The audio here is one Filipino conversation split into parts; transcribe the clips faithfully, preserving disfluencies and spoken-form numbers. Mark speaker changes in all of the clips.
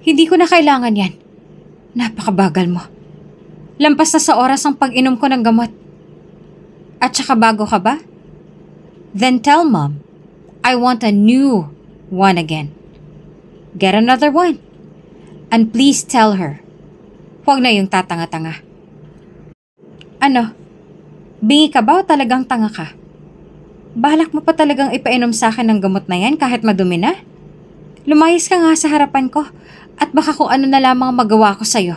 Speaker 1: Hindi ko na kailangan yan. Napakabagal mo. Lampas na sa oras ang pag-inom ko ng gamot. At saka bago ka ba? Then tell Mom, I want a new one again. Get another one. And please tell her, huwag na yung tatanga-tanga. Ano? Bingi ka ba o talagang tanga ka? Balak mo pa talagang ipainom sa akin ng gamot na yan kahit madumi na? Lumayas ka nga sa harapan ko at baka kung ano na lamang magawa ko sa'yo.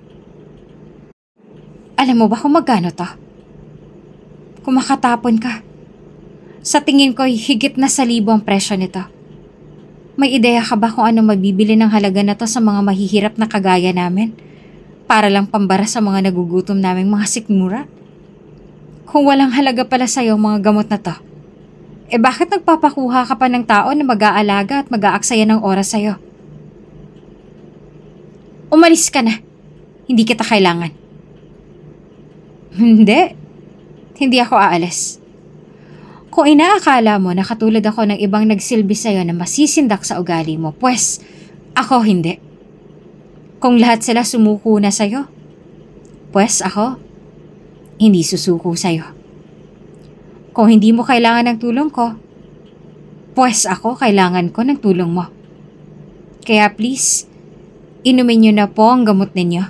Speaker 1: Alam mo ba kung magkano to? Kung makatapon ka. Sa tingin ko higit na sa libo ang presyo nito. May ideya ka ba kung ano mabibili ng halaga na to sa mga mahihirap na kagaya namin? Para lang pambara sa mga nagugutom naming mga sikmura? Kung walang halaga pala sa'yo mga gamot na to, eh bakit nagpapakuha ka pa ng tao na mag-aalaga at mag-aaksaya ng oras sa'yo? Umalis ka na. Hindi kita kailangan. Hindi. Hindi ako aalis. Kung inaakala mo na katulad ako ng ibang nagsilbi sa'yo na masisindak sa ugali mo, pues ako hindi. Kung lahat sila sumuko na sa'yo, pues ako hindi susuko sa'yo. Kung hindi mo kailangan ng tulong ko, pues ako kailangan ko ng tulong mo. Kaya please, inumin niyo na po ang gamot ninyo.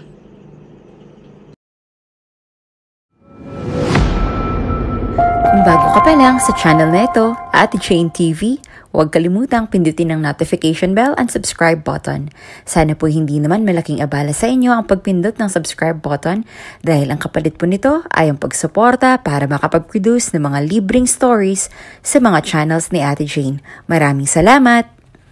Speaker 2: Kung bago ka pa lang sa channel na ito, Ate Jane T V, huwag kalimutang pindutin ang notification bell and subscribe button. Sana po hindi naman malaking abala sa inyo ang pagpindot ng subscribe button dahil ang kapalit po nito ay ang pagsuporta para makapag-produce ng mga libreng stories sa mga channels ni Ate Jane. Maraming salamat!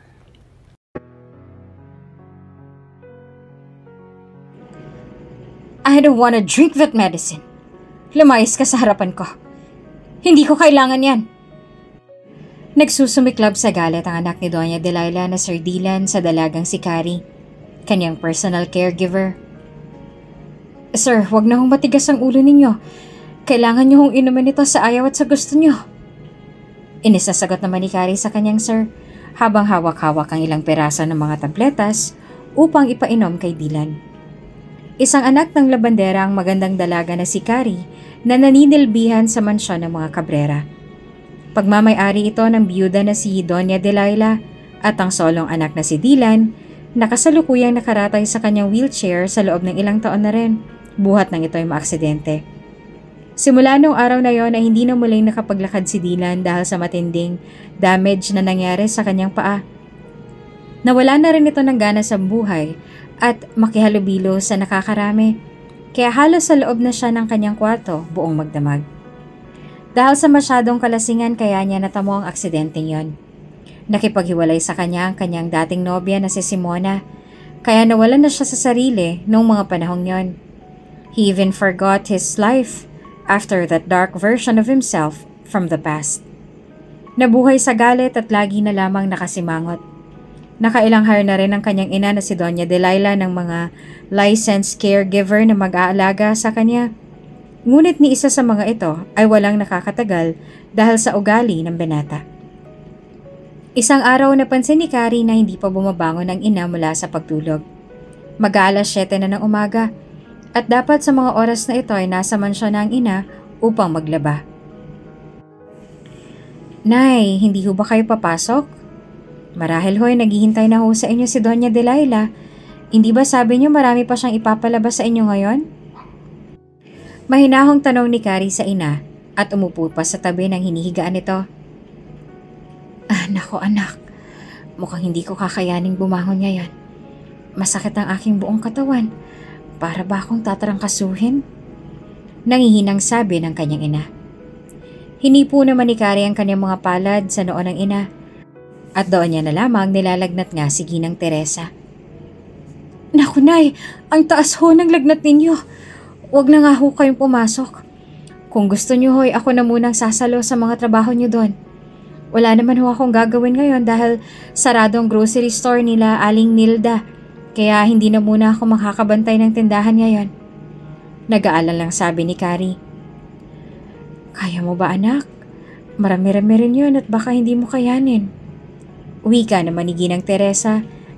Speaker 1: I don't wanna drink that medicine. Lumayas ka sa harapan ko. Hindi ko kailangan yan. Nagsusumiklab sa galit ang anak ni Doña Delilah na Sir Dylan sa dalagang si Carrie, kanyang personal caregiver. Sir, wag na hong matigas ang ulo ninyo. Kailangan niyo hong inumin ito sa ayaw at sa gusto niyo. Inisasagot naman ni Carrie sa kanyang sir habang hawak-hawak ang ilang peraso ng mga tabletas upang ipainom kay Dylan. Isang anak ng labandera ang magandang dalaga na si Carrie na naninilbihan sa mansyon ng mga Cabrera. Pagmamay-ari ito ng biyuda na si Doña Delilah at ang solong anak na si Dylan na kasalukuyang nakaratay sa kanyang wheelchair sa loob ng ilang taon na rin, buhat ng ito'y maaksidente. Simula noong araw na yon ay hindi na muling nakapaglakad si Dylan dahil sa matinding damage na nangyari sa kanyang paa. Nawala na rin ito ng gana sa buhay at makihalubilo sa nakakarami. Kaya halos sa loob na siya ng kanyang kwarto buong magdamag. Dahil sa masyadong kalasingan kaya niya natamo ang aksidenteng yon. Nakipaghiwalay sa kanya ang kanyang dating nobya na si Simona, kaya nawalan na siya sa sarili noong mga panahong yon. He even forgot his life after that dark version of himself from the past. Nabuhay sa galit at lagi na lamang nakasimangot. Nakailanghar na rin ang kanyang ina na si Doña Delilah ng mga licensed caregiver na mag-aalaga sa kanya. Ngunit ni isa sa mga ito ay walang nakakatagal dahil sa ugali ng binata. Isang araw napansin ni Carrie na hindi pa bumabangon ang ina mula sa pagtulog. Mag-aalas siyete na ng umaga at dapat sa mga oras na ito ay nasa mansyon na ang ina upang maglaba. Nay, hindi ho ba kayo papasok? Marahil ho'y naghihintay na ho sa inyo si Doña Delilah. Hindi ba sabi niyo marami pa siyang ipapalabas sa inyo ngayon? Mahinahong tanong ni Carrie sa ina at umupo pa sa tabi ng hinihigaan nito. Ah, nako anak. Mukhang hindi ko kakayaning bumangon ngayon. Masakit ang aking buong katawan. Para ba akong tatarangkasuhin? Nangihinang sabi ng kanyang ina. Hinipo naman ni Carrie ang kanyang mga palad sa noo ng ina. At doon niya na lamang nilalagnat nga si Ginang Teresa. Naku nay, ang taas ho ng lagnat ninyo. Huwag na nga ho kayong pumasok. Kung gusto niyo ho'y ako na munang sasalo sa mga trabaho niyo doon. Wala naman ho akong gagawin ngayon dahil sarado ang grocery store nila Aling Nilda. Kaya hindi na muna ako makakabantay ng tindahan ngayon. Nag-aalala lang sabi ni Carrie. Kaya mo ba anak? Marami-rami rin yun at baka hindi mo kayanin. Wika naman ni Ginang Teresa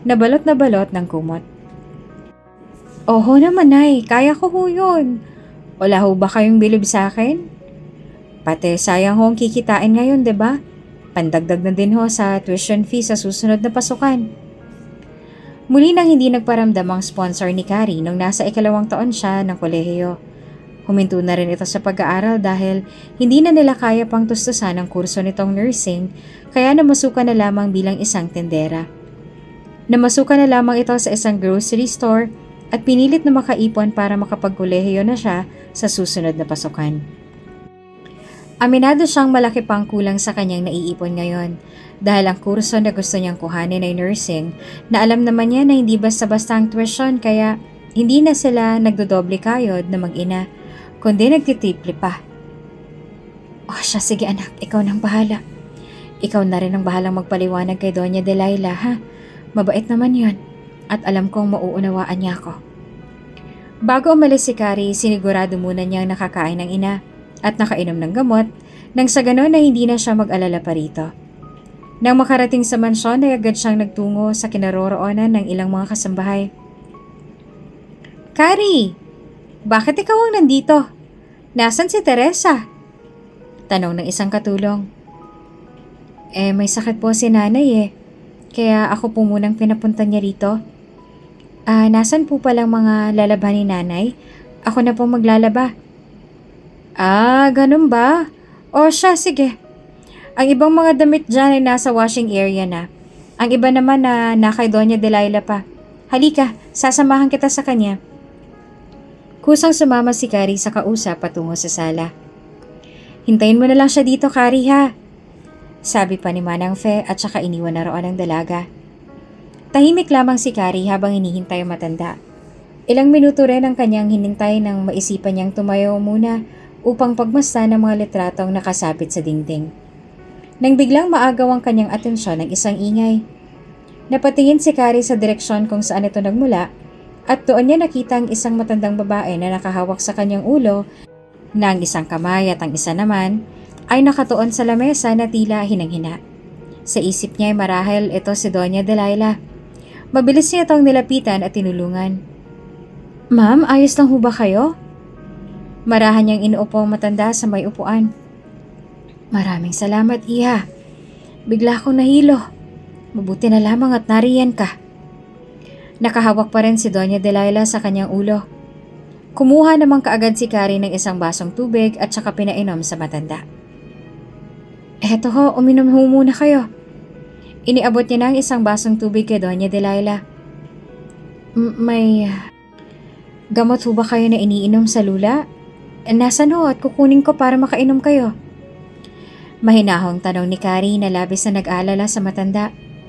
Speaker 1: Nabalot na balot ng kumot. Oho naman ay, kaya ko ho yun. Wala ho ba kayong bilib sa akin? Pati sayang ho ang kikitain ngayon, 'di ba? Pandagdag na din ho sa tuition fee sa susunod na pasukan. Muli nang hindi nagparamdam ang sponsor ni Carrie nung nasa ikalawang taon siya ng kolehiyo. Huminto na rin ito sa pag-aaral dahil hindi na nila kaya pang tustusan ang kurso nitong nursing, kaya namasukan na lamang bilang isang tendera. Namasukan na lamang ito sa isang grocery store at pinilit na makaipon para makapagkolehiyo na siya sa susunod na pasukan. Aminado siyang malaki pang kulang sa kanyang naiipon ngayon dahil ang kurso na gusto niyang kuhanin ay nursing na alam naman niya na hindi basta-basta ang tuition, kaya hindi na sila nagdodoble kayod na mag-ina, kundi nagtitriple pa. Oh siya, sige anak, ikaw nang bahala. Ikaw na rin ang bahalang magpaliwanag kay Doña Delilah, ha? Mabait naman yon at alam kong mauunawaan niya ako. Bago umalis si Carrie, sinigurado muna niyang nakakain ng ina at nakainom ng gamot nang sa ganon na hindi na siya mag-alala pa rito. Nang makarating sa mansyon ay agad siyang nagtungo sa kinaroroonan ng ilang mga kasambahay. Carrie, bakit ikaw ang nandito? Nasaan si Teresa? Tanong ng isang katulong. Eh may sakit po si nanay eh, kaya ako po munang pinapunta niya rito. Ah, nasan po palang mga lalaban ni nanay? Ako na po maglalaba. Ah, ganun ba? O siya, sige. Ang ibang mga damit dyan ay nasa washing area na. Ang iba naman na na kay Doña Delilah pa. Halika, sasamahan kita sa kanya. Kusang sumama si Carrie sa kausap patungo sa sala. Hintayin mo na lang siya dito, Carrie, ha? Sabi pa ni Manang Fe at saka iniwan na roon ang dalaga. Tahimik lamang si Carrie habang hinihintay ang matanda. Ilang minuto rin ang kanyang hinintay nang maisipan niyang tumayo muna upang pagmasta ng mga litratong nakasabit sa dingding. Nang biglang maagaw ang kanyang atensyon ng isang ingay. Napatingin si Carrie sa direksyon kung saan ito nagmula at doon niya nakita ang isang matandang babae na nakahawak sa kanyang ulo na ang isang kamay at ang isa naman ay nakatuon sa lamesa na tila hinang-hina. Sa isip niya ay marahil ito si Doña Delilah. Mabilis niya itong nilapitan at tinulungan. Ma'am, ayos lang ho ba kayo? Marahan niyang inuupo ang matanda sa may upuan. Maraming salamat, Iha. Bigla akong nahilo. Mabuti na lamang at nariyan ka. Nakahawak pa rin si Doña Delilah sa kanyang ulo. Kumuha naman kaagad si Carrie ng isang basong tubig at saka pinainom sa matanda. Eto ho, uminom ho muna kayo. Iniabot niya ng isang basong tubig kay Doña Delilah. M- may gamot ho ba kayo na iniinom sa lula? Nasaan ho at kukunin ko para makainom kayo? Mahinahong tanong ni Carrie na labis na nag-alala sa matanda.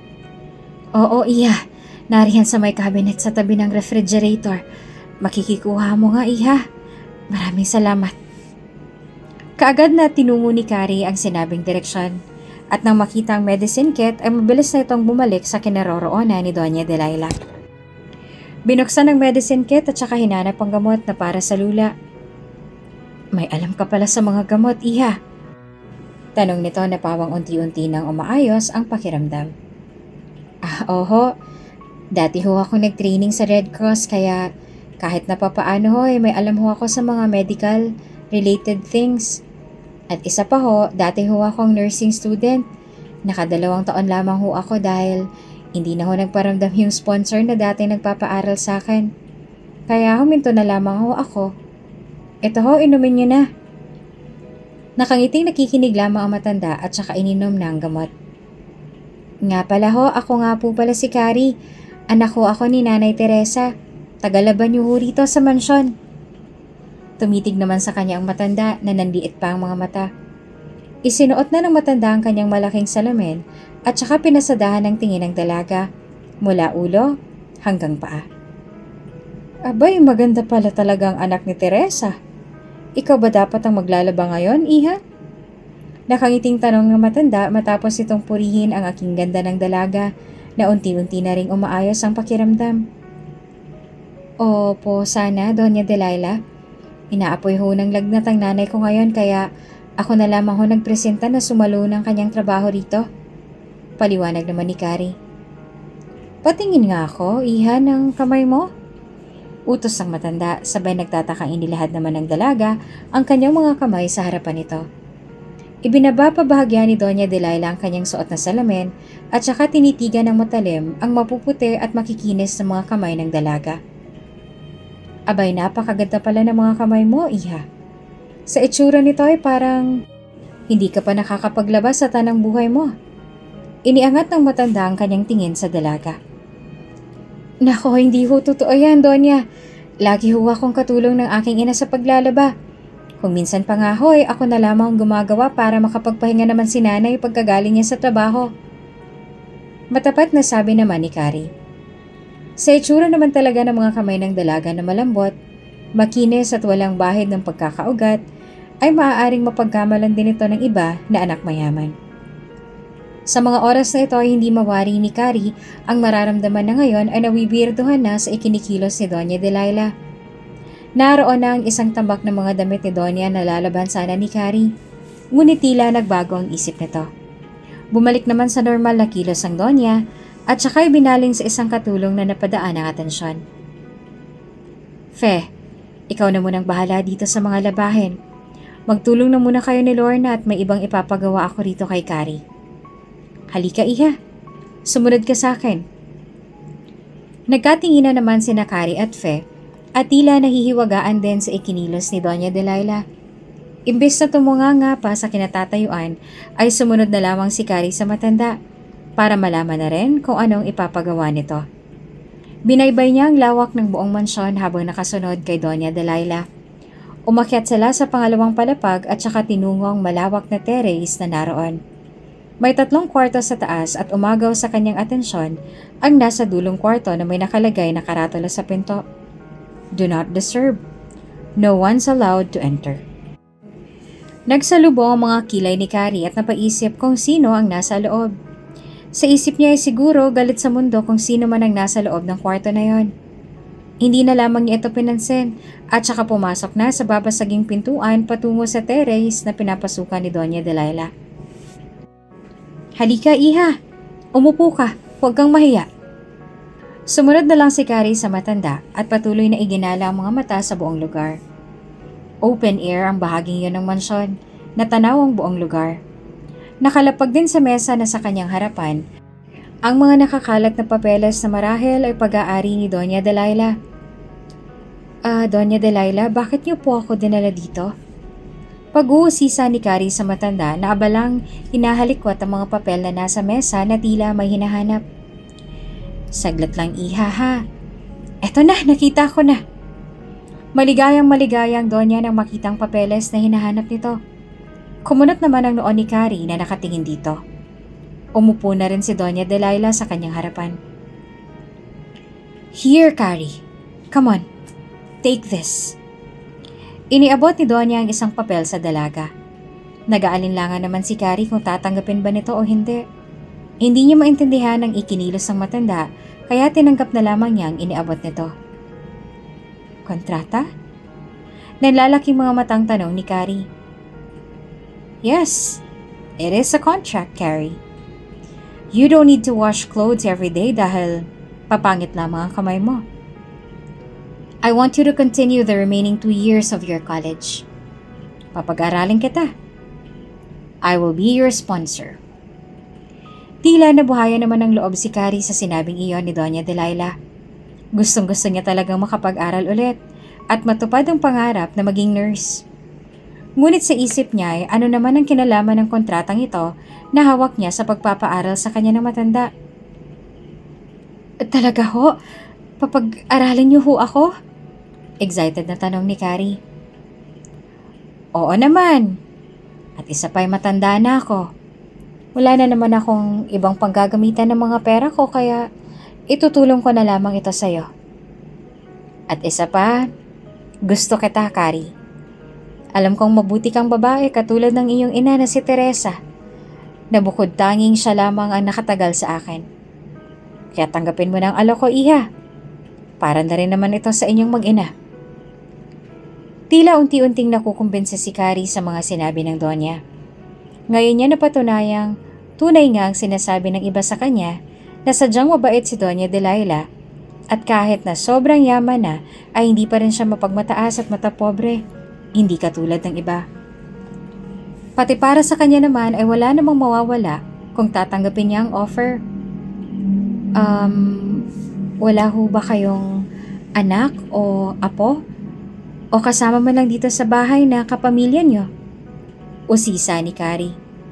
Speaker 1: Oo, Iha. Nariyan sa may cabinet sa tabi ng refrigerator. Makikikuha mo nga, Iha. Maraming salamat. Kaagad na tinungo ni Carrie ang sinabing direksyon. At nang makita ang medicine kit ay mabilis na itong bumalik sa kinaroroonan ni Doña Delilah. Binuksan ang medicine kit at saka hinanap ang gamot na para sa lula. May alam ka pala sa mga gamot, Iha. Tanong nito na pawang unti-unti nang umaayos ang pakiramdam. Ah, oho. Dati ho ako nag-training sa Red Cross kaya kahit na papaano ho ay may alam ho ako sa mga medical related things. At isa pa ho, dati ho akong nursing student. Nakadalawang taon lamang ho ako dahil hindi na ho nagparamdam yung sponsor na dati nagpapaaral sa akin. Kaya huminto na lamang ho ako. Ito ho, inumin niyo na. Nakangiting nakikinig lamang ang matanda at saka ininom na ang gamot. Nga pala ho, ako nga po pala si Carrie. Anak ho ako ni Nanay Teresa. Tagalaban niyo ho rito sa mansyon. Tumitig naman sa kanya ang matanda na nanliit pa ang mga mata. Isinuot na ng matanda ang kanyang malaking salamin at saka pinasadahan ng tingin ng dalaga mula ulo hanggang paa. Abay, maganda pala talaga ang anak ni Teresa. Ikaw ba dapat ang maglalaba ngayon, Iha? Nakangiting tanong ng matanda matapos itong purihin ang aking ganda ng dalaga na unti-unti na ring umaayos ang pakiramdam. Opo, sana, Doña Delilah. Inaapoy ho ng lagnat ang nanay ko ngayon kaya ako na lamang ho nagpresenta na sumalo ng kanyang trabaho rito. Paliwanag naman ni Carrie. Patingin nga ako, iha, ng kamay mo. Utos ng matanda, sabay nagtatakang inilahad naman ng dalaga ang kanyang mga kamay sa harapan nito. Ibinaba pa bahagya ni Doña Delilah ang kanyang suot na salamin at saka tinitigan ng matalim ang mapuputi at makikinis ng mga kamay ng dalaga. Abay, napakaganda pala ng mga kamay mo, iha. Sa itsura nito ay parang hindi ka pa nakakapaglabas sa tanang buhay mo. Iniangat ng matanda ang kanyang tingin sa dalaga. Nako, hindi ho totoo yan, Donya. Lagi ho akong katulong ng aking ina sa paglalaba. Kung minsan pa nga ho, ako na lamang gumagawa para makapagpahinga naman si nanay pagkagaling niya sa trabaho. Matapat na sabi naman ni Carrie. Sa itsura naman talaga ng mga kamay ng dalaga na malambot, makinis at walang bahid ng pagkakaugat, ay maaaring mapagkamalan din ito ng iba na anak mayaman. Sa mga oras na ito ay hindi mawari ni Carrie ang mararamdaman na ngayon ay nawibirduhan na sa ikinikilos ni Doña Delilah. Naroon na ang isang tambak ng mga damit ni Doña na lalaban sana ni Carrie, ngunit tila nagbago ang isip nito. Bumalik naman sa normal na kilos ang Doña at saka binaling sa isang katulong na napadaan ang atensyon. Fe, ikaw na munang bahala dito sa mga labahin. Magtulong na muna kayo ni Lorna at may ibang ipapagawa ako rito kay Carrie. Halika, iha. Sumunod ka sa akin. Nagkatinginan naman sina Carrie at Fe at tila nahihiwagaan din sa ikinilos ni Doña Delilah. Imbes na tumunganga pa sa kinatatayuan ay sumunod na lamang si Carrie sa matanda para malaman na rin kung anong ipapagawa nito. Binaybay niya ang lawak ng buong mansyon habang nakasunod kay Doña Delilah. Umakyat sila sa pangalawang palapag at saka tinungo ang malawak na terrace na naroon. May tatlong kwarto sa taas at umagaw sa kanyang atensyon ang nasa dulong kwarto na may nakalagay na karatula sa pinto. Do not disturb. No one's allowed to enter. Nagsalubong ang mga kilay ni Carrie at napaisip kung sino ang nasa loob. Sa isip niya ay siguro galit sa mundo kung sino man ang nasa loob ng kwarto na yon. Hindi na lamang niya ito pinansin at saka pumasok na sa babasaging pintuan patungo sa terrace na pinapasukan ni Doña Delilah. Halika, iha. Umupo ka. Huwag kang mahiya. Sumunod na lang si Carrie sa matanda at patuloy na iginala ang mga mata sa buong lugar. Open air ang bahaging yun ng mansyon, natanaw ang buong lugar. Nakalapag din sa mesa na sa kanyang harapan ang mga nakakalat na papeles na marahil ay pag-aari ni Doña Delilah. Ah, uh, Doña Delilah, bakit niyo po ako dinala dito? Pag-uusisa ni Carrie sa matanda na abalang hinahalikwat ang mga papel na nasa mesa na tila may hinahanap. Saglit lang, iha, ha. Eto na, nakita ko na. Maligayang maligayang Donya nang makitang papeles na hinahanap nito. Kumunot naman ang noon ni Carrie na nakatingin dito. Umupo na rin si Doña Delilah sa kanyang harapan. Here, Carrie. Come on. Take this. Iniabot ni Donya ang isang papel sa dalaga. Nag-aalinlangan naman si Carrie kung tatanggapin ba nito o hindi. Hindi niya maintindihan ang ikinilos ng matanda kaya tinanggap na lamang niya ang iniabot nito. Kontrata? Nanlalaking mga matang tanong ni Carrie. Yes, it is a contract, Carrie. You don't need to wash clothes every day dahil papangit lamang ang kamay mo. I want you to continue the remaining two years of your college. Papag-aralin kita. I will be your sponsor. Tila nabuhayan naman ng loob si Carrie sa sinabing iyon ni Doña Delilah. Gustong-gusto niya talagang makapag-aral ulit at matupad ang pangarap na maging nurse. Ngunit sa isip niya ay ano naman ang kinalaman ng kontratang ito na hawak niya sa pagpapaaral sa kanya ng matanda. Talaga ho? Papag-aralin niyo ho ako? Excited na tanong ni Carrie. Oo naman. At isa pa'y matanda na ako. Wala na naman akong ibang panggagamitan ng mga pera ko kaya itutulong ko na lamang ito sa'yo. At isa pa, gusto kita, Carrie. Alam kong mabuti kang babae katulad ng iyong ina na si Teresa, na bukod tanging siya lamang ang nakatagal sa akin. Kaya tanggapin mo ng alok ko, iha. Para na rin naman ito sa inyong mag-ina. Tila unti-unting nakukumbinsa si Carrie sa mga sinabi ng Donya. Ngayon niya napatunayang tunay nga ang sinasabi ng iba sa kanya Nasadyang mabait si Doña Delilah at kahit na sobrang yaman na ay hindi pa rin siya mapagmataas at matapobre, hindi katulad ng iba. Pati para sa kanya naman ay wala namang mawawala kung tatanggapin niya ang offer. Um, wala ho ba kayong anak o apo? O kasama man lang dito sa bahay na kapamilya niyo? Usisa ni Carrie.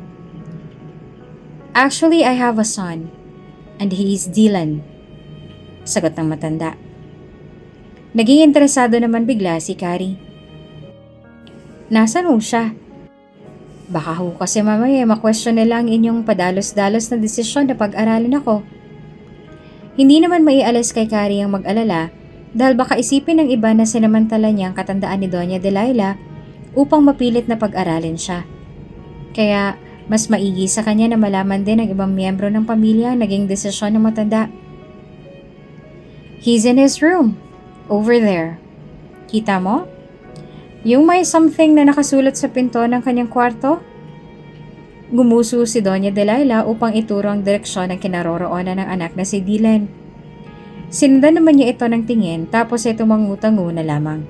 Speaker 1: Actually, I have a son, and he is Dylan. Sagot ng matanda. Naging interesado naman bigla si Carrie. Nasaan ho siya? Baka ho kasi mamaya ma-question nila ang inyong padalos-dalos na desisyon na pag-aralin ako. Hindi naman maialis kay Carrie ang mag-alala dahil baka isipin ng iba na sinamantala niya ang katandaan ni Doña Delilah upang mapilit na pag-aralin siya. Kaya mas maigi sa kanya na malaman din ng ibang miyembro ng pamilya ang naging desisyon ng matanda. He's in his room, over there. Kita mo? Yung may something na nakasulat sa pinto ng kanyang kwarto? Gumuso si Doña Delilah upang ituro ang direksyon ng kinaroroonan ng anak na si Dylan. Sinundan naman niya ito ng tingin tapos ay tumangu-tangu na lamang.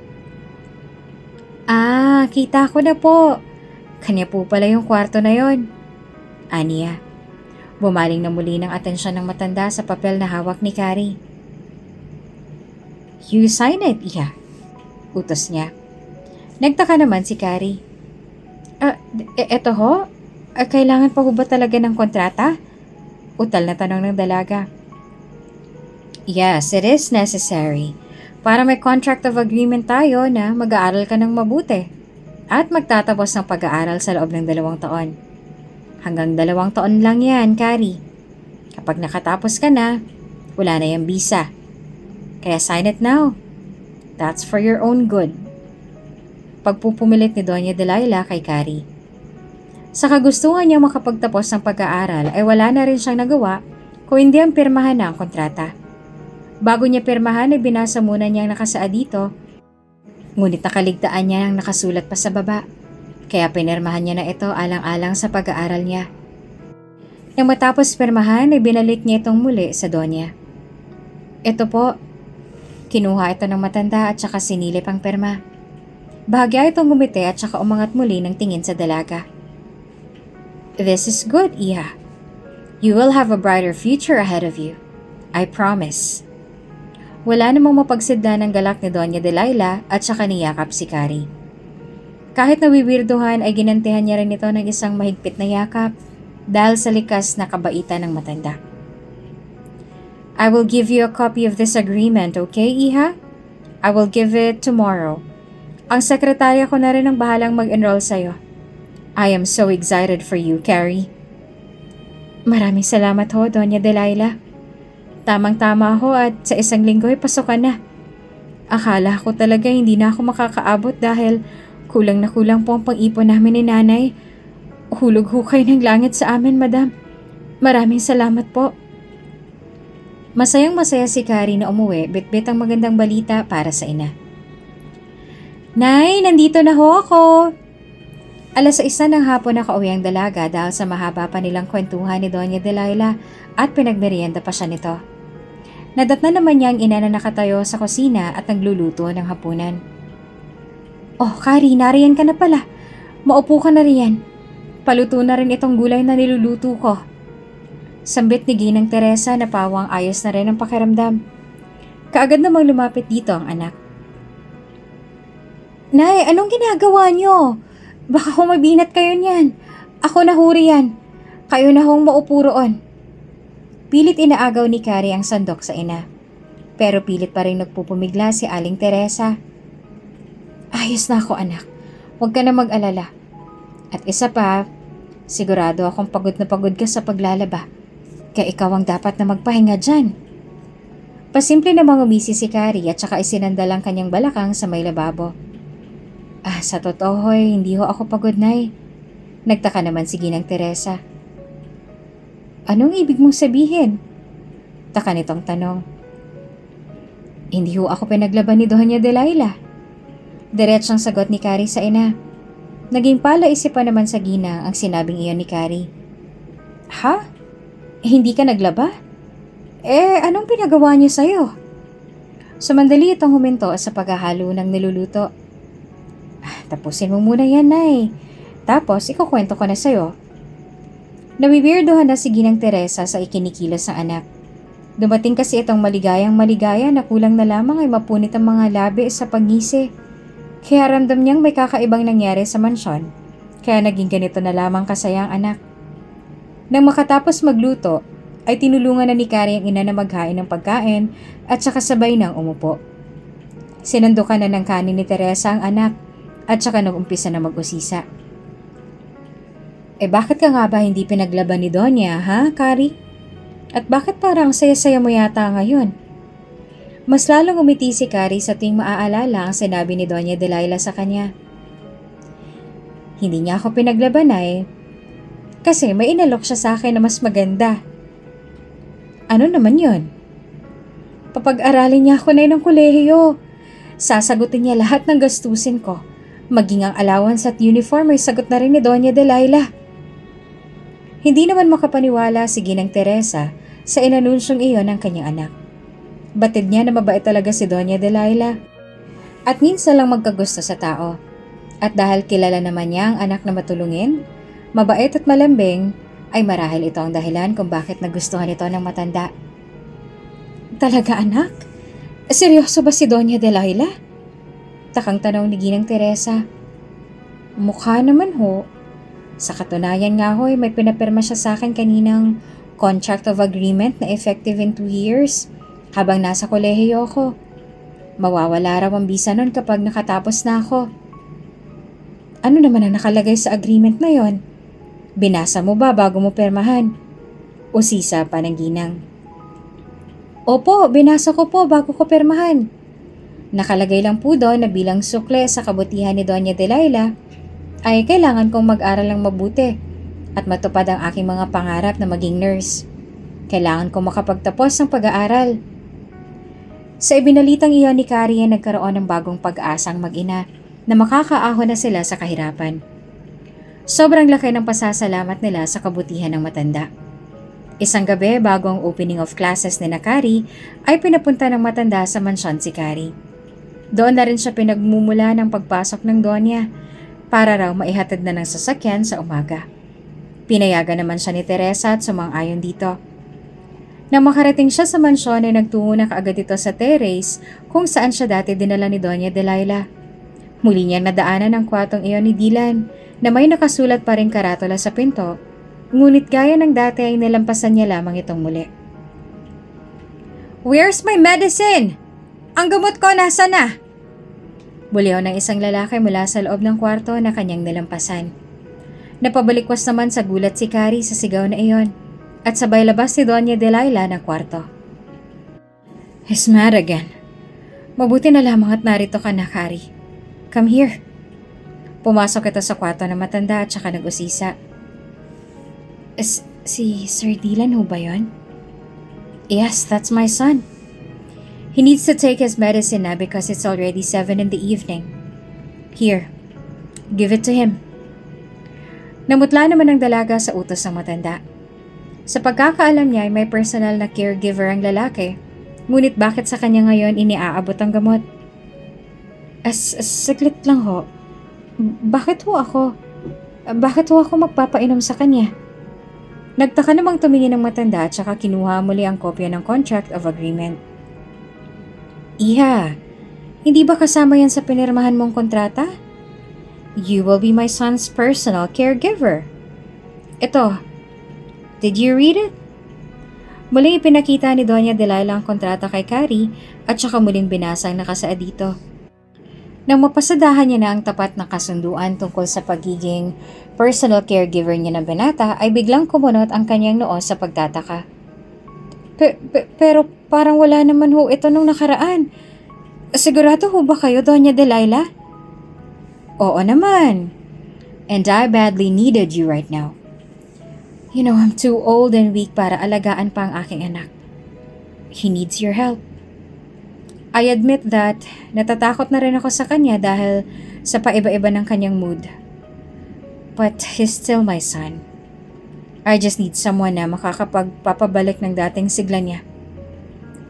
Speaker 1: Ah, kita ko na po. Kanya po pala yung kwarto na yon. Aniya. Bumaling na muli ng atensyon ng matanda sa papel na hawak ni Carrie. You sign it, Iha. Utos niya. Nagtaka naman si Carrie. Ah, e- eto ho? Ah, kailangan pa ho ba talaga ng kontrata? Utal na tanong ng dalaga. Yes, it is necessary. Para may contract of agreement tayo na mag-aaral ka ng mabuti at magtatapos ng pag-aaral sa loob ng dalawang taon. Hanggang dalawang taon lang yan, Carrie. Kapag nakatapos ka na, wala na yung visa. Kaya sign it now. That's for your own good. Pagpupumilit ni Doña Delilah kay Carrie. Sa kagustuhan niya makapagtapos ng pag-aaral ay wala na rin siyang nagawa kung hindi ang pirmahan na ang kontrata. Bago niya pirmahan ay binasa muna niya ang nakasaad dito, ngunit nakaligtaan niya ang nakasulat pa sa baba, kaya pinirmahan niya na ito alang-alang sa pag-aaral niya. Nang matapos pirmahan ay binalik niya itong muli sa Donya. Ito po. Kinuha ito ng matanda at saka sinilip ang perma. Bahagya itong gumiti at saka umangat muli ng tingin sa dalaga. This is good, Iha. You will have a brighter future ahead of you. I promise. Wala namang mapagsidla ng galak ni Doña Delilah at saka niyakap si Carrie. Kahit nawiwirduhan ay ginantihan niya rin ito ng isang mahigpit na yakap dahil sa likas na kabaitan ng matanda. I will give you a copy of this agreement, okay, Iha? I will give it tomorrow. Ang sekretarya ko na rin ang bahalang mag-enroll sa'yo. I am so excited for you, Carrie. Maraming salamat ho, Doña Delilah. Tamang-tama ho at sa isang linggo ay pasukan na. Akala ko talaga hindi na ako makakaabot dahil kulang na kulang po ang pang-ipon namin ni nanay. Hulog ho kayo ng langit sa amin, madam. Maraming salamat po. Masayang masaya si Carrie na umuwi, bitbit ang magandang balita para sa ina. Nay, nandito na ho ako. Alas isa ng hapon na kauwi ang dalaga dahil sa mahaba pa nilang kwentuhan ni Doña Delilah at pinagmerienda pa siya nito. Nadatna naman niya ang ina na nakatayo sa kusina at nagluluto ng hapunan. Oh, Carrie, nariyan ka na pala. Maupo ka na riyan. Paluto na rin itong gulay na niluluto ko. Sambit ni Ginang Teresa na pawang ayos na rin ang pakiramdam. Kaagad namang lumapit dito ang anak. Nay, anong ginagawa niyo? Baka humabinat kayo niyan. Ako na huri yan. Kayo na hong maupo roon. Pilit inaagaw ni Carrie ang sandok sa ina. Pero pilit pa rin nagpupumigla si Aling Teresa. Ayos na ako, anak. Huwag ka na mag-alala. At isa pa, sigurado akong pagod na pagod ka sa paglalaba. Kaya ikaw ang dapat na magpahinga dyan. Pasimple namang umisi si Carrie at saka isinandal ang kanyang balakang sa may lababo. Ah, sa totoo hoy, hindi ho ako pagod, Nay. Nagtaka naman si Ginang Teresa. Anong ibig mong sabihin? Taka nitong tanong. Hindi ho ako pinaglaban ni Doña Delilah. Diretsang sagot ni Carrie sa ina. Naging palaisip pa naman sa Ginang ang sinabing iyon ni Carrie. Ha? Hindi ka naglaba? Eh, anong pinagawa niyo sa'yo? Sumandali itong huminto sa paghahalo ng niluluto. "Ah, tapusin mo muna yan, Nay. Tapos, ikukwento ko na sa'yo." Nabibirduhan na si Ginang Teresa sa ikinikilos ng anak. Dumating kasi itong maligayang maligaya na kulang na lamang ay mapunit ang mga labi sa pagngisi. Kaya ramdam niyang may kakaibang nangyari sa mansyon. Kaya naging ganito na lamang kasayang anak. Nang makatapos magluto, ay tinulungan na ni Carrie ang ina na maghain ng pagkain at saka sabay nang umupo. Sinandukan na ng kanin ni Teresa ang anak at saka nag-umpisa na mag-usisa. "Eh bakit ka nga ba hindi pinaglaban ni Donya, ha, Carrie? At bakit parang saya-saya mo yata ngayon?" Mas lalong umiti si Carrie sa tuwing maaalala ang sinabi ni Donya Delilah sa kanya. "Hindi niya ako pinaglaban ay kasi may inalok siya sa akin na mas maganda." "Ano naman yon?" "Papag-aralin niya ako na ng kolehiyo. Sasagutin niya lahat ng gastusin ko. Maging ang allowance at uniform ay sagot na rin ni Donya Delilah." Hindi naman makapaniwala si Ginang Teresa sa inanunsyong iyon ng kanyang anak. Batid niya na mabait talaga si Donya Delilah. At minsan lang magkagusto sa tao. At dahil kilala naman niya ang anak na matulungin, mabait at malambing, ay marahil ito ang dahilan kung bakit nagustuhan ito ng matanda. "Talaga, anak? Seryoso ba si Donya Delilah?" Takang tanong ni Ginang Teresa. "Mukha naman ho. Sa katunayan nga ho, may pinapirma siya sa akin kaninang contract of agreement na effective in two years habang nasa kolehiyo ko. Mawawala raw ang bisa nun kapag nakatapos na ako." "Ano naman ang nakalagay sa agreement na yon? Binasa mo ba bago mo permahan?" Usisa pa ng Ginang. "Opo, binasa ko po bago ko permahan. Nakalagay lang po doon na bilang sukle sa kabutihan ni Donya Delilah ay kailangan kong mag-aral ng mabuti at matupad ang aking mga pangarap na maging nurse. Kailangan kong makapagtapos ng pag-aaral." Sa ibinalitang iyon ni Carrie ay nagkaroon ng bagong pag-asang mag-ina na makakaahon na sila sa kahirapan. Sobrang laki ng pasasalamat nila sa kabutihan ng matanda. Isang gabi bago ang opening of classes ni na Carrie ay pinapunta ng matanda sa mansyon si Carrie. Doon na rin siya pinagmumula ng pagpasok ng Donya para raw maihatid na ng sasakyan sa umaga. Pinayagan naman siya ni Teresa at sumang-ayon dito. Nang makarating siya sa mansyon ay nagtungo na kaagad ito sa terrace kung saan siya dati dinala ni Donya Delilah. Muli niyang nadaanan ang kwartong iyon ni Dylan na may nakasulat pa rin karatula sa pinto, ngunit gaya ng dati ay nilampasan niya lamang itong muli. "Where's my medicine? Ang gamot ko nasa na?" Buliw ng isang lalaki mula sa loob ng kwarto na kanyang nilampasan. Napabalikwas naman sa gulat si Carrie sa sigaw na iyon at sabay labas si Donya Delilah ng kwarto. "He's mad again. Mabuti na lamang at narito ka na, Carrie. Come here." Pumasok ito sa kwarto ng matanda at saka nag-usisa. S- si Sir Dylan ho ba yun?" "Yes, that's my son. He needs to take his medicine na because it's already seven in the evening. Here, give it to him." Namutla naman ang dalaga sa utos ng matanda. Sa pagkakaalam niya ay may personal na caregiver ang lalaki, ngunit bakit sa kanya ngayon iniaabot ang gamot? As, as saglit lang ho. Bakit ho ako? Bakit ho ako magpapainom sa kanya? Nagtaka namang tumingin ng matanda at saka kinuha muli ang kopya ng contract of agreement. "Iha, hindi ba kasama yan sa pinirmahan mong kontrata? You will be my son's personal caregiver. Ito, did you read it?" Muling ipinakita ni Donya Delilah ang kontrata kay Carrie at saka muling binasa ang nakasaad dito. Nang mapasadahan niya na ang tapat na kasunduan tungkol sa pagiging personal caregiver niya ng binata ay biglang kumunot ang kanyang noo sa pagtataka. Pe- pe- pero parang wala naman ho ito nung nakaraan. Sigurado ho ba kayo, Donya Delilah? "Oo naman. And I badly needed you right now. You know, I'm too old and weak para alagaan pa ang aking anak. He needs your help. I admit that natatakot na rin ako sa kanya dahil sa paiba-iba ng kanyang mood. But he's still my son. I just need someone na makakapagpapabalik ng dating sigla niya.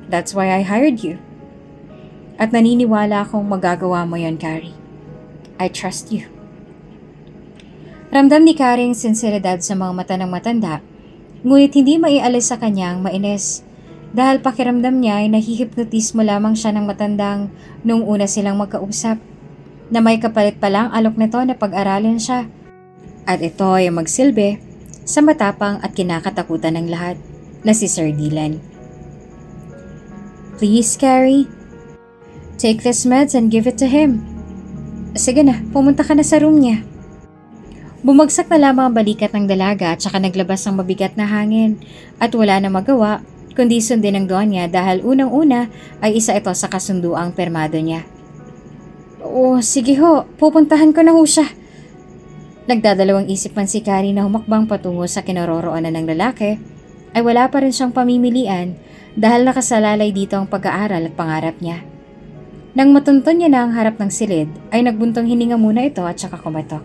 Speaker 1: That's why I hired you. At naniniwala akong magagawa mo yon, Carrie. I trust you. Ramdam ni Carrie ang sinseridad sa mga mata ng matanda, ngunit hindi maialis sa kanyang mainis. Dahil pakiramdam niya ay nahihipnotismo lamang siya ng matandang nung una silang magkausap, na may kapalit palang alok nito na pag-aralin siya. At ito ay magsilbi sa matapang at kinakatakutan ng lahat na si Sir Dylan. Please, Carrie, take this meds and give it to him. Sige na, pumunta ka na sa room niya. Bumagsak na lamang ang balikat ng dalaga at saka naglabas ng mabigat na hangin at wala na magawa kundi sundin ng donya dahil unang-una ay isa ito sa kasunduang permado niya. Oh, sige ho, pupuntahan ko na ho siya. Nagdadalawang isip man si Carrie na humakbang patungo sa kinaroroonan ng lalaki, ay wala pa rin siyang pamimilian dahil nakasalalay dito ang pag-aaral at pangarap niya. Nang matunton niya na ang harap ng silid, ay nagbuntong hininga muna ito at saka kumatok.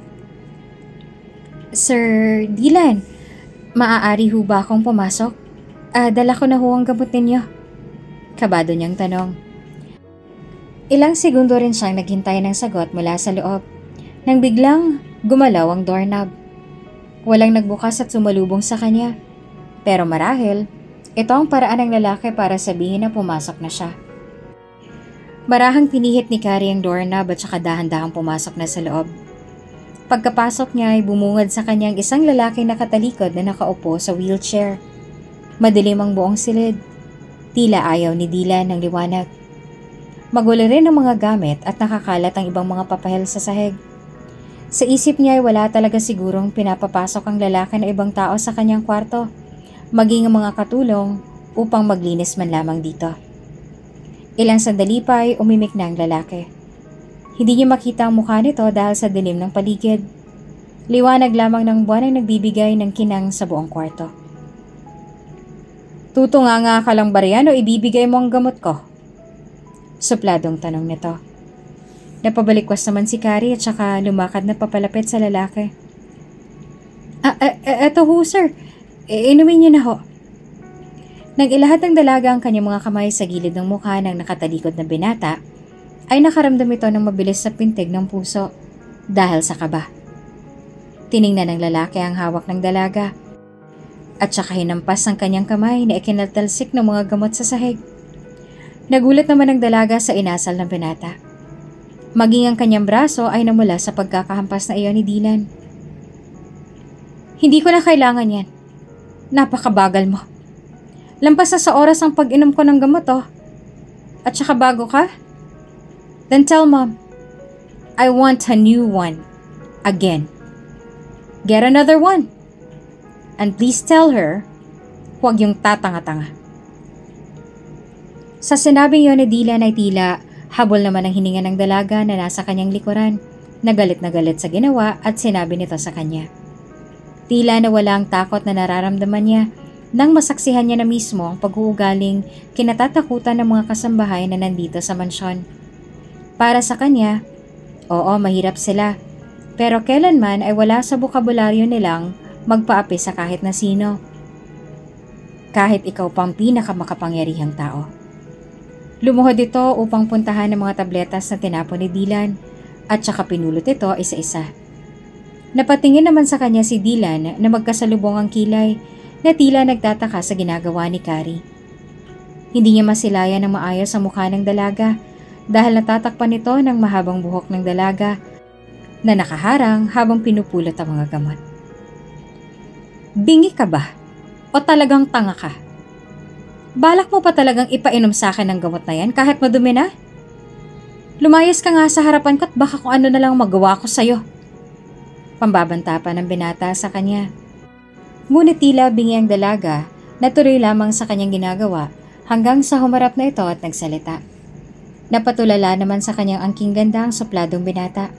Speaker 1: Sir Dylan, maaari ho ba akong pumasok? Ah, dala ko na ho ang gamot ninyo. Kabado niyang tanong. Ilang segundo rin siyang naghintay ng sagot mula sa loob, nang biglang gumalaw ang doorknob. Walang nagbukas at sumalubong sa kanya. Pero marahil, ito ang paraan ng lalaki para sabihin na pumasok na siya. Marahang pinihit ni Carrie ang doorknob at saka dahan-dahang pumasok na sa loob. Pagkapasok niya ay bumungad sa kanyang isang lalaking nakatalikod na nakaupo sa wheelchair. Madilim ang buong silid. Tila ayaw ni Dylan ng liwanag. Magulo rin ang mga gamit at nakakalat ang ibang mga papahel sa sahig. Sa isip niya ay wala talaga sigurong pinapapasok ang lalaki na ibang tao sa kanyang kwarto, maging ang mga katulong upang maglinis man lamang dito. Ilang sandali pa ay umimik na ang lalaki. Hindi niya makita ang mukha nito dahil sa dilim ng paligid. Liwanag lamang ng buwan ang nagbibigay ng kinang sa buong kwarto. Tutunga nga ka lang ba riyan o ibibigay mo ang gamot ko? Supladong tanong nito. Napabalikwas naman si Carrie at saka lumakad na papalapit sa lalaki. Ah, ah, eto ho sir, e, inumin niyo na ho. Nang ilahad ng dalaga ang kanyang mga kamay sa gilid ng mukha ng nakatalikod na binata, ay nakaramdam ito ng mabilis sa pintig ng puso dahil sa kaba. Tiningnan ng lalaki ang hawak ng dalaga at saka hinampas ang kanyang kamay na ikinaltalsik ng mga gamot sa sahig. Nagulat naman ang dalaga sa inasal ng binata. Maging ang kanyang braso ay namula sa pagkakahampas na iyon ni Dylan. Hindi ko na kailangan yan. Napakabagal mo. Lampas na sa oras ang pag-inom ko ng gamot oh. At saka bago ka? Then tell mom, I want a new one. Again. Get another one. And please tell her, huwag yung tatanga-tanga. Sa sinabing yun ni Dylan ay tila habol naman ang hininga ng dalaga na nasa kanyang likuran, nagalit na galit sa ginawa at sinabi nito sa kanya. Tila na wala ang takot na nararamdaman niya nang masaksihan niya na mismo ang pag-uugaling kinatatakutan ng mga kasambahay na nandito sa mansyon. Para sa kanya, oo mahirap sila, pero kailanman ay wala sa bokabularyo nilang magpaapi sa kahit na sino. Kahit ikaw pang pinakamakapangyarihang tao. Lumuhod ito upang puntahan ang mga tabletas na tinapon ni Dylan at saka pinulot ito isa-isa. Napatingin naman sa kanya si Dylan na magkasalubong ang kilay na tila nagtataka sa ginagawa ni Carrie. Hindi niya masilayan ng maayos ang mukha ng dalaga dahil natatakpan ito ng mahabang buhok ng dalaga na nakaharang habang pinupulot ang mga gamot. Bingi ka ba? O talagang tanga ka? Balak mo pa talagang ipainom sa akin ng gamot na yan kahit madumi na? Lumayas ka nga sa harapan ko at baka kung ano na lang magawa ko sa'yo. Pambabanta pa ng binata sa kanya. Ngunit tila bingi ang dalaga na tuloy lamang sa kanyang ginagawa hanggang sa humarap na ito at nagsalita. Napatulala naman sa kanyang angking ganda ang supladong binata.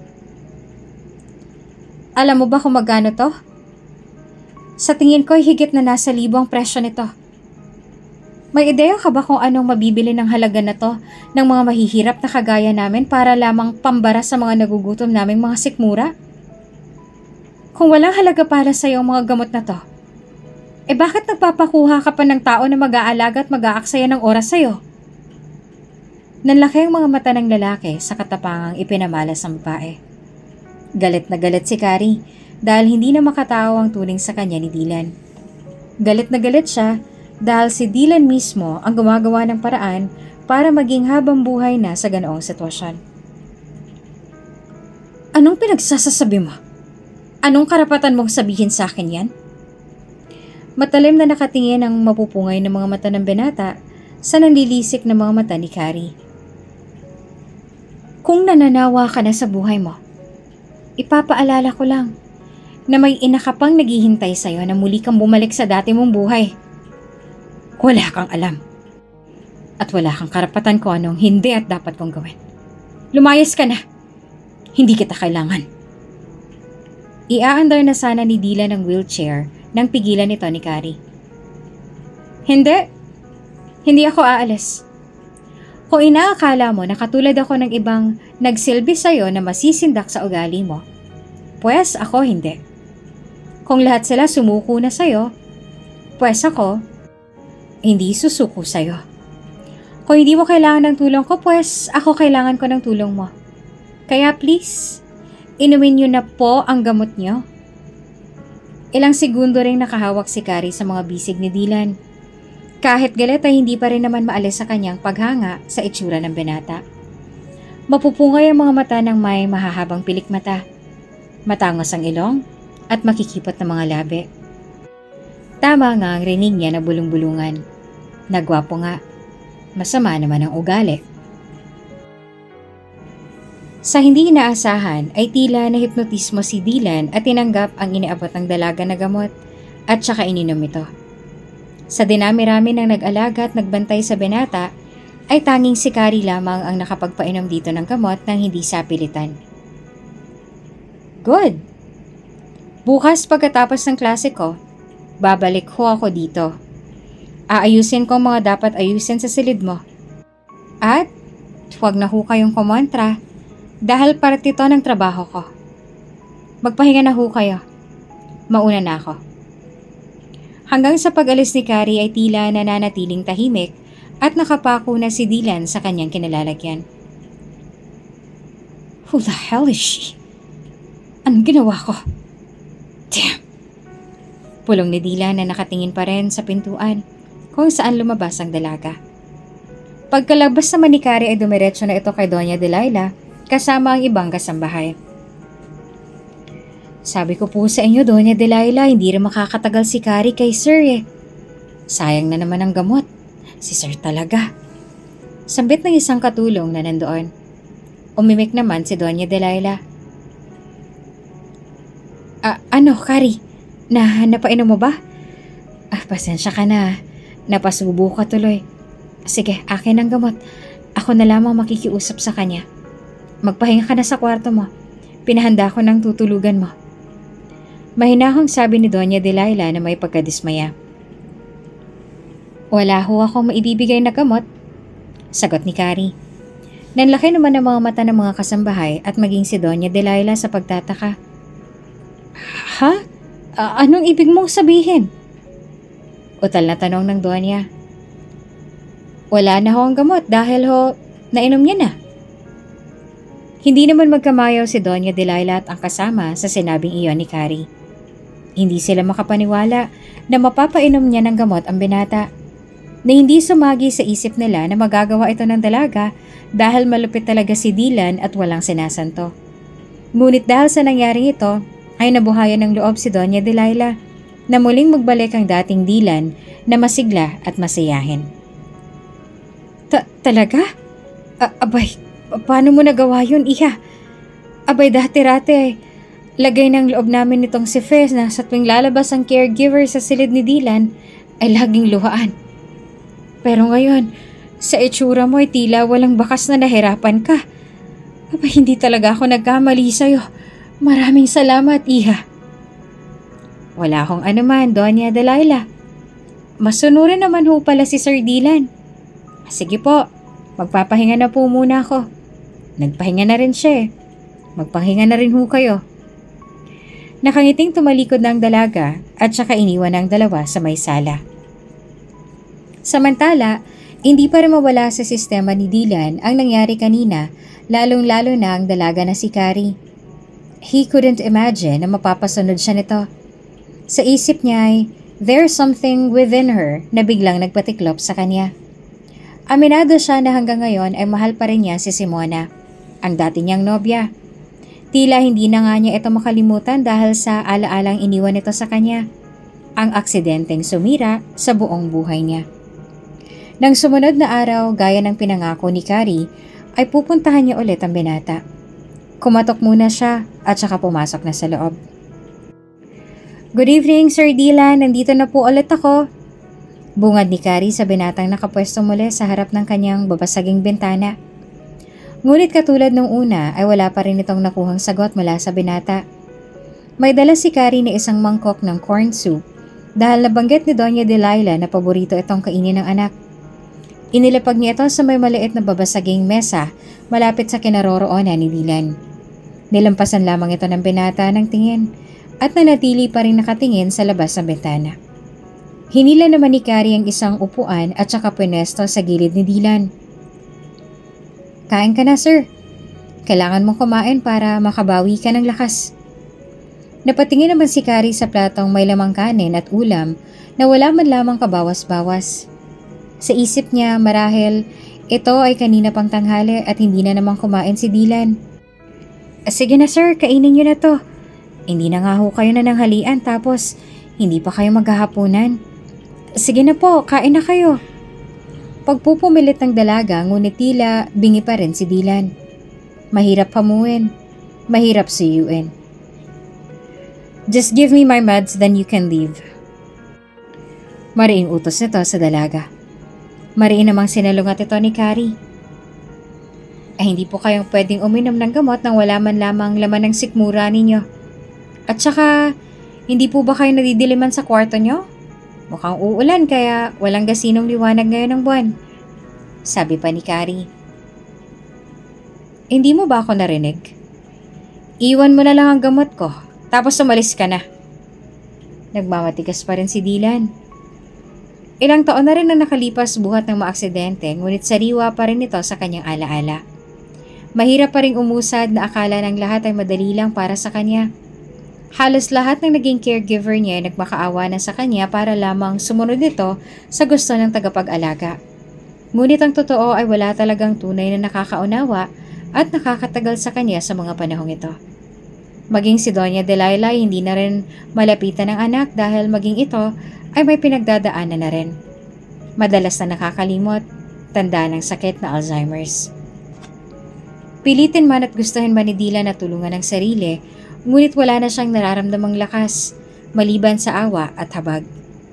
Speaker 1: Alam mo ba kung magkano to? Sa tingin ko ay higit na nasa libo ang presyo nito. May ideya ka ba kung anong mabibili ng halaga na to ng mga mahihirap na kagaya namin para lamang pambara sa mga nagugutom naming mga sikmura? Kung walang halaga para sa iyo ang mga gamot na to, Eh bakit nagpapakuha ka pa ng tao na mag-aalaga at mag-aaksaya ng oras sa'yo? Nanlaki ang mga mata ng lalaki sa katapangang ipinamalas ng babae. Galit na galit si Carrie dahil hindi na makatao ang turing sa kanya ni Dylan. Galit na galit siya dahil si Dylan mismo ang gumagawa ng paraan para maging habang buhay na sa ganoong sitwasyon. Anong pinagsasasabi mo? Anong karapatan mong sabihin sa akin yan? Matalim na nakatingin ang mapupungay ng mga mata ng binata sa nanlilisik na mga mata ni Carrie. Kung nananawa ka na sa buhay mo, ipapaalala ko lang na may ina ka pang naghihintay sa'yo na muli kang bumalik sa dati mong buhay. Wala kang alam. At wala kang karapatan ko anong hindi at dapat kong gawin. Lumayas ka na. Hindi kita kailangan. Iaandar na sana ni Dylan ang wheelchair nang pigilan ito ni Carrie. Hindi. Hindi ako aalis. Kung inaakala mo na katulad ako ng ibang nagsilbi sa'yo na masisindak sa ugali mo, pues ako hindi. Kung lahat sila sumuko na sa'yo, pues ako, hindi susuko sa'yo. Kung hindi mo kailangan ng tulong ko, pues ako kailangan ko ng tulong mo. Kaya please, inumin niyo na po ang gamot niyo. Ilang segundo ring nakahawak si Carrie sa mga bisig ni Dylan. Kahit galit ay hindi pa rin naman maalis sa kanyang paghanga sa itsura ng binata. Mapupungay ang mga mata ng may mahahabang pilik mata, matangos ang ilong at makikipot na mga labi. Tama nga ang rinig niya na bulong-bulungan. Nagwapo nga, masama naman ang ugali. Sa hindi inaasahan ay tila na hipnotismo si Dylan at tinanggap ang iniabot ng dalaga na gamot at saka ininom ito. Sa dinami-rami ng nag-alaga at nagbantay sa binata ay tanging si Carrie lamang ang nakapagpainom dito ng gamot nang hindi sapilitan. Good! Bukas pagkatapos ng klase ko, babalik ho ako dito. Aayusin ko ang mga dapat ayusin sa silid mo. At huwag na ho kayong kumontra. Dahil parte ito ng trabaho ko. Magpahinga na ho kayo. Mauna na ako. Hanggang sa pag-alis ni Carrie ay tila nananatiling tahimik at nakapako na si Dylan sa kanyang kinalalagyan. Who the hell is she? Anong ginawa ko? Damn! Pulong ni Dylan na nakatingin pa rin sa pintuan kung saan lumabas ang dalaga. Pagkalabas naman ni Carrie ay dumiretso na ito kay Doña Delilah kasama ang ibang kasambahay. Sabi ko po sa inyo, Doña Delilah, hindi rin makakatagal si Carrie kay Sir eh. Sayang na naman ang gamot. Si Sir talaga. Sambit ng isang katulong na nandoon. Umimik naman si Doña Delilah. Ah, ano, Carrie? Na, napainom mo ba? Ah, pasensya ka na. Napasubo ka tuloy. Sige, akin ang gamot. Ako na lamang makikiusap sa kanya. Magpahinga ka na sa kwarto mo. Pinahanda ko ng tutulugan mo. Mahinahong sabi ni Doña Delilah na may pagkadismaya. Wala ho akong maibibigay na gamot, sagot ni Carrie. Nanlaki naman ang mga mata ng mga kasambahay at maging si Doña Delilah sa pagtataka. Ha? Uh, anong ibig mong sabihin? Utal na tanong ng Doña. Wala na ho ang gamot dahil ho nainom niya na. Hindi naman magkamayaw si Doña Delilah at ang kasama sa sinabing iyon ni Carrie. Hindi sila makapaniwala na mapapainom niya ng gamot ang binata. Na hindi sumagi sa isip nila na magagawa ito ng dalaga dahil malupit talaga si Dylan at walang sinasanto. Ngunit dahil sa nangyaring ito ay nabuhayan ng loob si Doña Delilah na muling magbalik ang dating Dylan na masigla at masayahin. Ta- talaga? A- abay, paano mo nagawa yun, Iha? Abay, dati-rate, lagay ng loob namin nitong si Fez na sa tuwing lalabas ang caregiver sa silid ni Dylan ay laging luhaan. Pero ngayon, sa itsura mo ay tila walang bakas na nahirapan ka. Abay, hindi talaga ako nagkamali sa'yo. Maraming salamat, Iha. Wala akong anuman, Doña Delilah. Masunurin naman ho pala si Sir Dylan. Sige po, magpapahinga na po muna ako. Nagpahinga na rin siya eh. Magpahinga na rin ho kayo. Nakangiting tumalikod ng dalaga at saka iniwan ng dalawa sa may sala. Samantala, hindi pa rin mawala sa sistema ni Dylan ang nangyari kanina, lalong-lalo na ang dalaga na si Carrie. He couldn't imagine na mapapasunod siya nito. Sa isip niya ay, there's something within her na biglang nagpatiklop sa kanya. Aminado siya na hanggang ngayon ay mahal pa rin niya si Simona, ang dati niyang nobya. Tila hindi na nga niya ito makalimutan dahil sa alaalang iniwan ito sa kanya, ang aksidenteng sumira sa buong buhay niya. Nang sumunod na araw, gaya ng pinangako ni Carrie, ay pupuntahan niya ulit ang binata. Kumatok muna siya at saka pumasok na sa loob. Good evening, Sir Dylan. Nandito na po ulit ako. Bungad ni Carrie sa binatang nakapwesto muli sa harap ng kanyang babasaging bintana. Ngunit katulad nung una ay wala pa rin itong nakuhang sagot mula sa binata. May dala si Carrie na isang mangkok ng corn soup dahil nabanggit ni Doña Delilah na paborito itong kainin ng anak. Inilapag niya ito sa may maliit na babasaging mesa malapit sa kinaroroonan ni Dylan. Nilampasan lamang ito ng binata ng tingin at nanatili pa rin nakatingin sa labas ng bintana. Hinila naman ni Carrie ang isang upuan at saka pwesto sa gilid ni Dylan. Kain ka na, sir. Kailangan mong kumain para makabawi ka ng lakas. Napatingin naman si Carrie sa platong may lamang kanin at ulam na wala man lamang kabawas-bawas. Sa isip niya, marahil ito ay kanina pang tanghali at hindi na naman kumain si Dylan. Sige na, sir, kainin niyo na to. Hindi na nga ho kayo na nanghalian tapos hindi pa kayo maghahapunan. Sige na po, kain na kayo. Pagpupumilit ng dalaga, ngunit tila bingi pa rin si Dylan. Mahirap hamuin, mahirap suyuin. Just give me my meds, then you can leave. Mariing utos nito sa dalaga. Mariin namang sinalungat ito ni Carrie. Ay hindi po kayong pwedeng uminom ng gamot nang wala man lamang laman ng sikmura ninyo. At saka, hindi po ba kayo nadidiliman sa kwarto nyo? Mukhang uulan kaya walang gasinong liwanag ngayon ng buwan. Sabi pa ni Carrie. Hindi mo ba ako narinig? Iwan mo na lang ang gamot ko, tapos umalis ka na. Nagmamatigas pa rin si Dylan. Ilang taon na rin na nakalipas buhat ng maaksidente, ngunit sariwa pa rin ito sa kanyang alaala. Mahirap pa rin umusad na akala ng lahat ay madali lang para sa kanya. Halos lahat ng naging caregiver niya ay nagmakaawa na sa kanya para lamang sumunod ito sa gusto ng tagapag-alaga. Ngunit ang totoo ay wala talagang tunay na nakakaunawa at nakakatagal sa kanya sa mga panahong ito. Maging si Doña Delilah hindi na rin malapitan ng anak dahil maging ito ay may pinagdadaanan na rin. Madalas na nakakalimot, tanda ng sakit na Alzheimer's. Pilitin man at gustuhin man ni Dylan na tulungan ng sarili, ngunit wala na siyang nararamdamang lakas, maliban sa awa at habag.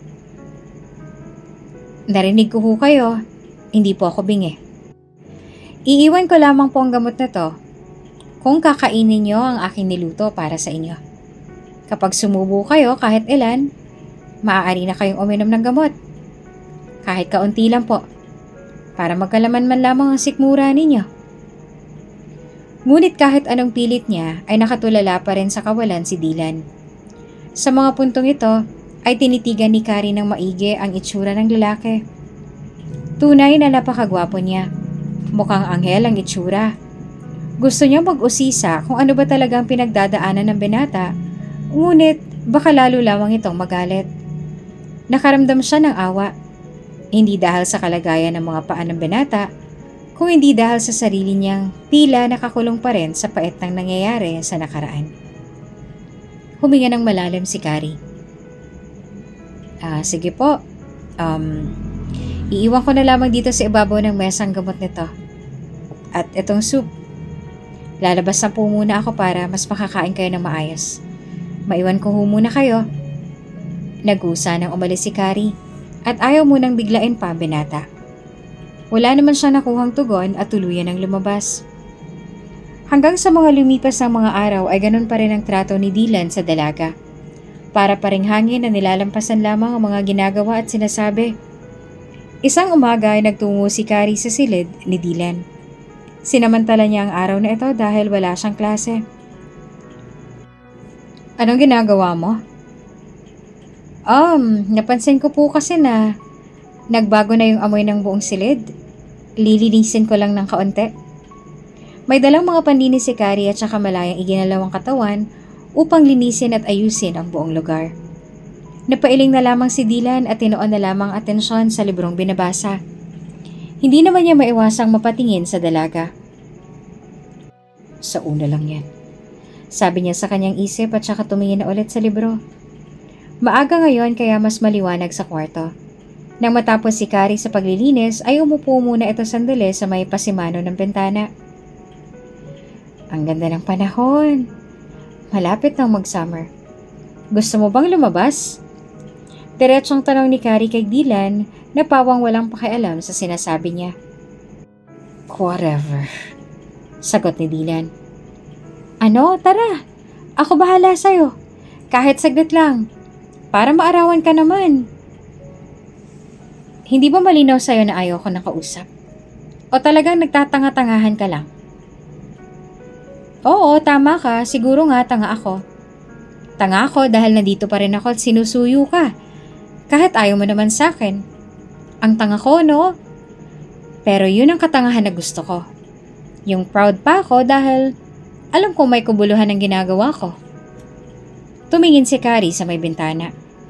Speaker 1: Narinig ko ho kayo, hindi po ako bingi. Iiwan ko lamang po ang gamot na to kung kakainin niyo ang aking niluto para sa inyo. Kapag sumubo kayo kahit ilan, maaari na kayong uminom ng gamot. Kahit kaunti lang po, para magkalaman man lamang ang sikmura ninyo. Ngunit kahit anong pilit niya ay nakatulala pa rin sa kawalan si Dylan. Sa mga puntong ito ay tinitigan ni Carrie ng maigi ang itsura ng lalaki. Tunay na napakagwapo niya. Mukhang anghel ang itsura. Gusto niya mag-usisa kung ano ba talagang pinagdadaanan ng binata, ngunit baka lalo lamang itong magalit. Nakaramdam siya ng awa, hindi dahil sa kalagayan ng mga paa ng binata, kung hindi dahil sa sarili niyang tila nakakulong pa rin sa pait ng nangyayari sa nakaraan. Huminga ng malalim si Carrie. Ah, sige po. Um, iiwan ko na lamang dito sa ibabaw ng mesa ang gamot nito. At itong soup. Lalabas na po muna ako para mas makakain kayo ng maayos. Maiwan ko ho muna kayo. Nag-usa nang umalis si Carrie at ayaw munang biglain pa ang binata. Wala naman siyang nakuhang tugon at tuluyan ng lumabas. Hanggang sa mga lumipas ng mga araw ay ganun pa rin ang trato ni Dylan sa dalaga. Para pa ring hangin na nilalampasan lamang ang mga ginagawa at sinasabi. Isang umaga ay nagtungo si Carrie sa silid ni Dylan. Sinamantala niya ang araw na ito dahil wala siyang klase. Anong ginagawa mo? Um, napansin ko po kasi na nagbago na yung amoy ng buong silid. Lilinisin ko lang ng kaunti. May dalang mga panlinis si Carrie at saka malayang iginalawang katawan upang linisin at ayusin ang buong lugar. Napailing na lamang si Dylan at tinuon na lamang atensyon sa librong binabasa. Hindi naman niya maiwasang mapatingin sa dalaga. Sa una lang yan, sabi niya sa kanyang isip at saka tumingin na ulit sa libro. Maaga ngayon kaya mas maliwanag sa kwarto. Nang matapos si Carrie sa paglilinis ay umupo muna ito sandali sa may pasimano ng bintana. Ang ganda ng panahon. Malapit nang mag-summer. Gusto mo bang lumabas? Diretsong tanong ni Carrie kay Dylan na pawang walang pakialam sa sinasabi niya. Whatever, sagot ni Dylan. Ano? Tara, ako bahala sa'yo. Kahit saglit lang, para maarawan ka naman. Hindi ba malinaw sa'yo na ayaw ko nakausap? O talagang nagtatanga-tangahan ka lang? Oo, tama ka. Siguro nga tanga ako. Tanga ako dahil nandito pa rin ako at sinusuyo ka. Kahit ayaw mo naman sa akin. Ang tanga ko, no? Pero yun ang katangahan na gusto ko. Yung proud pa ako dahil alam ko may kubuluhan ang ginagawa ko. Tumingin si Carrie sa may bintana.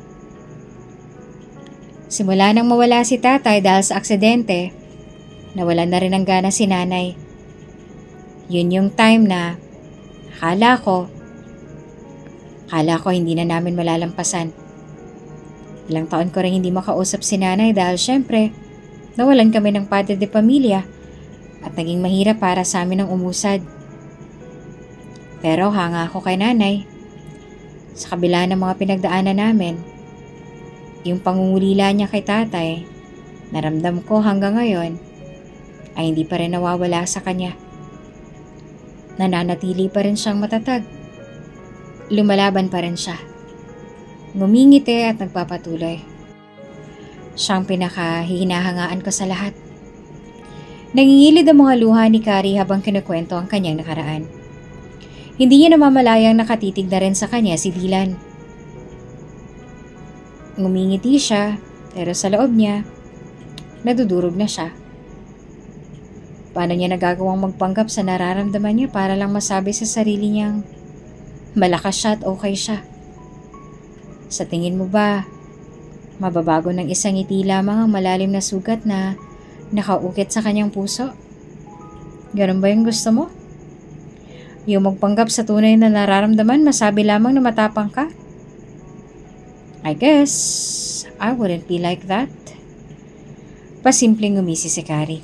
Speaker 1: Simula nang mawala si tatay dahil sa aksidente, nawalan na rin ang gana si nanay. Yun yung time na akala ko, akala ko hindi na namin malalampasan. Ilang taon ko rin hindi makausap si nanay dahil syempre, nawalan kami ng padre de pamilya at naging mahirap para sa amin ang umusad. Pero hanga ako kay nanay. Sa kabila ng mga pinagdaanan namin, yung pangungulila niya kay tatay, naramdam ko hanggang ngayon ay hindi pa rin nawawala sa kanya. Nananatili pa rin siyang matatag. Lumalaban pa rin siya. Ngumingiti at nagpapatuloy. Siyang pinakahihinahangaan ko sa lahat. Nangingilid ang mga luha ni Carrie habang kinukwento ang kanyang nakaraan. Hindi niya namamalayang nakatitig na rin sa kanya si Dylan. Ngumingiti siya, pero sa loob niya, nadudurog na siya. Paano niya nagagawang magpanggap sa nararamdaman niya para lang masabi sa sarili niyang malakas siya at okay siya? Sa tingin mo ba, mababago ng isang ngiti lamang ang malalim na sugat na nakaukit sa kanyang puso? Ganun ba yung gusto mo? Yung magpanggap sa tunay na nararamdaman, masabi lamang na matapang ka? I guess, I wouldn't be like that. Pasimpleng ngumisi si Carrie.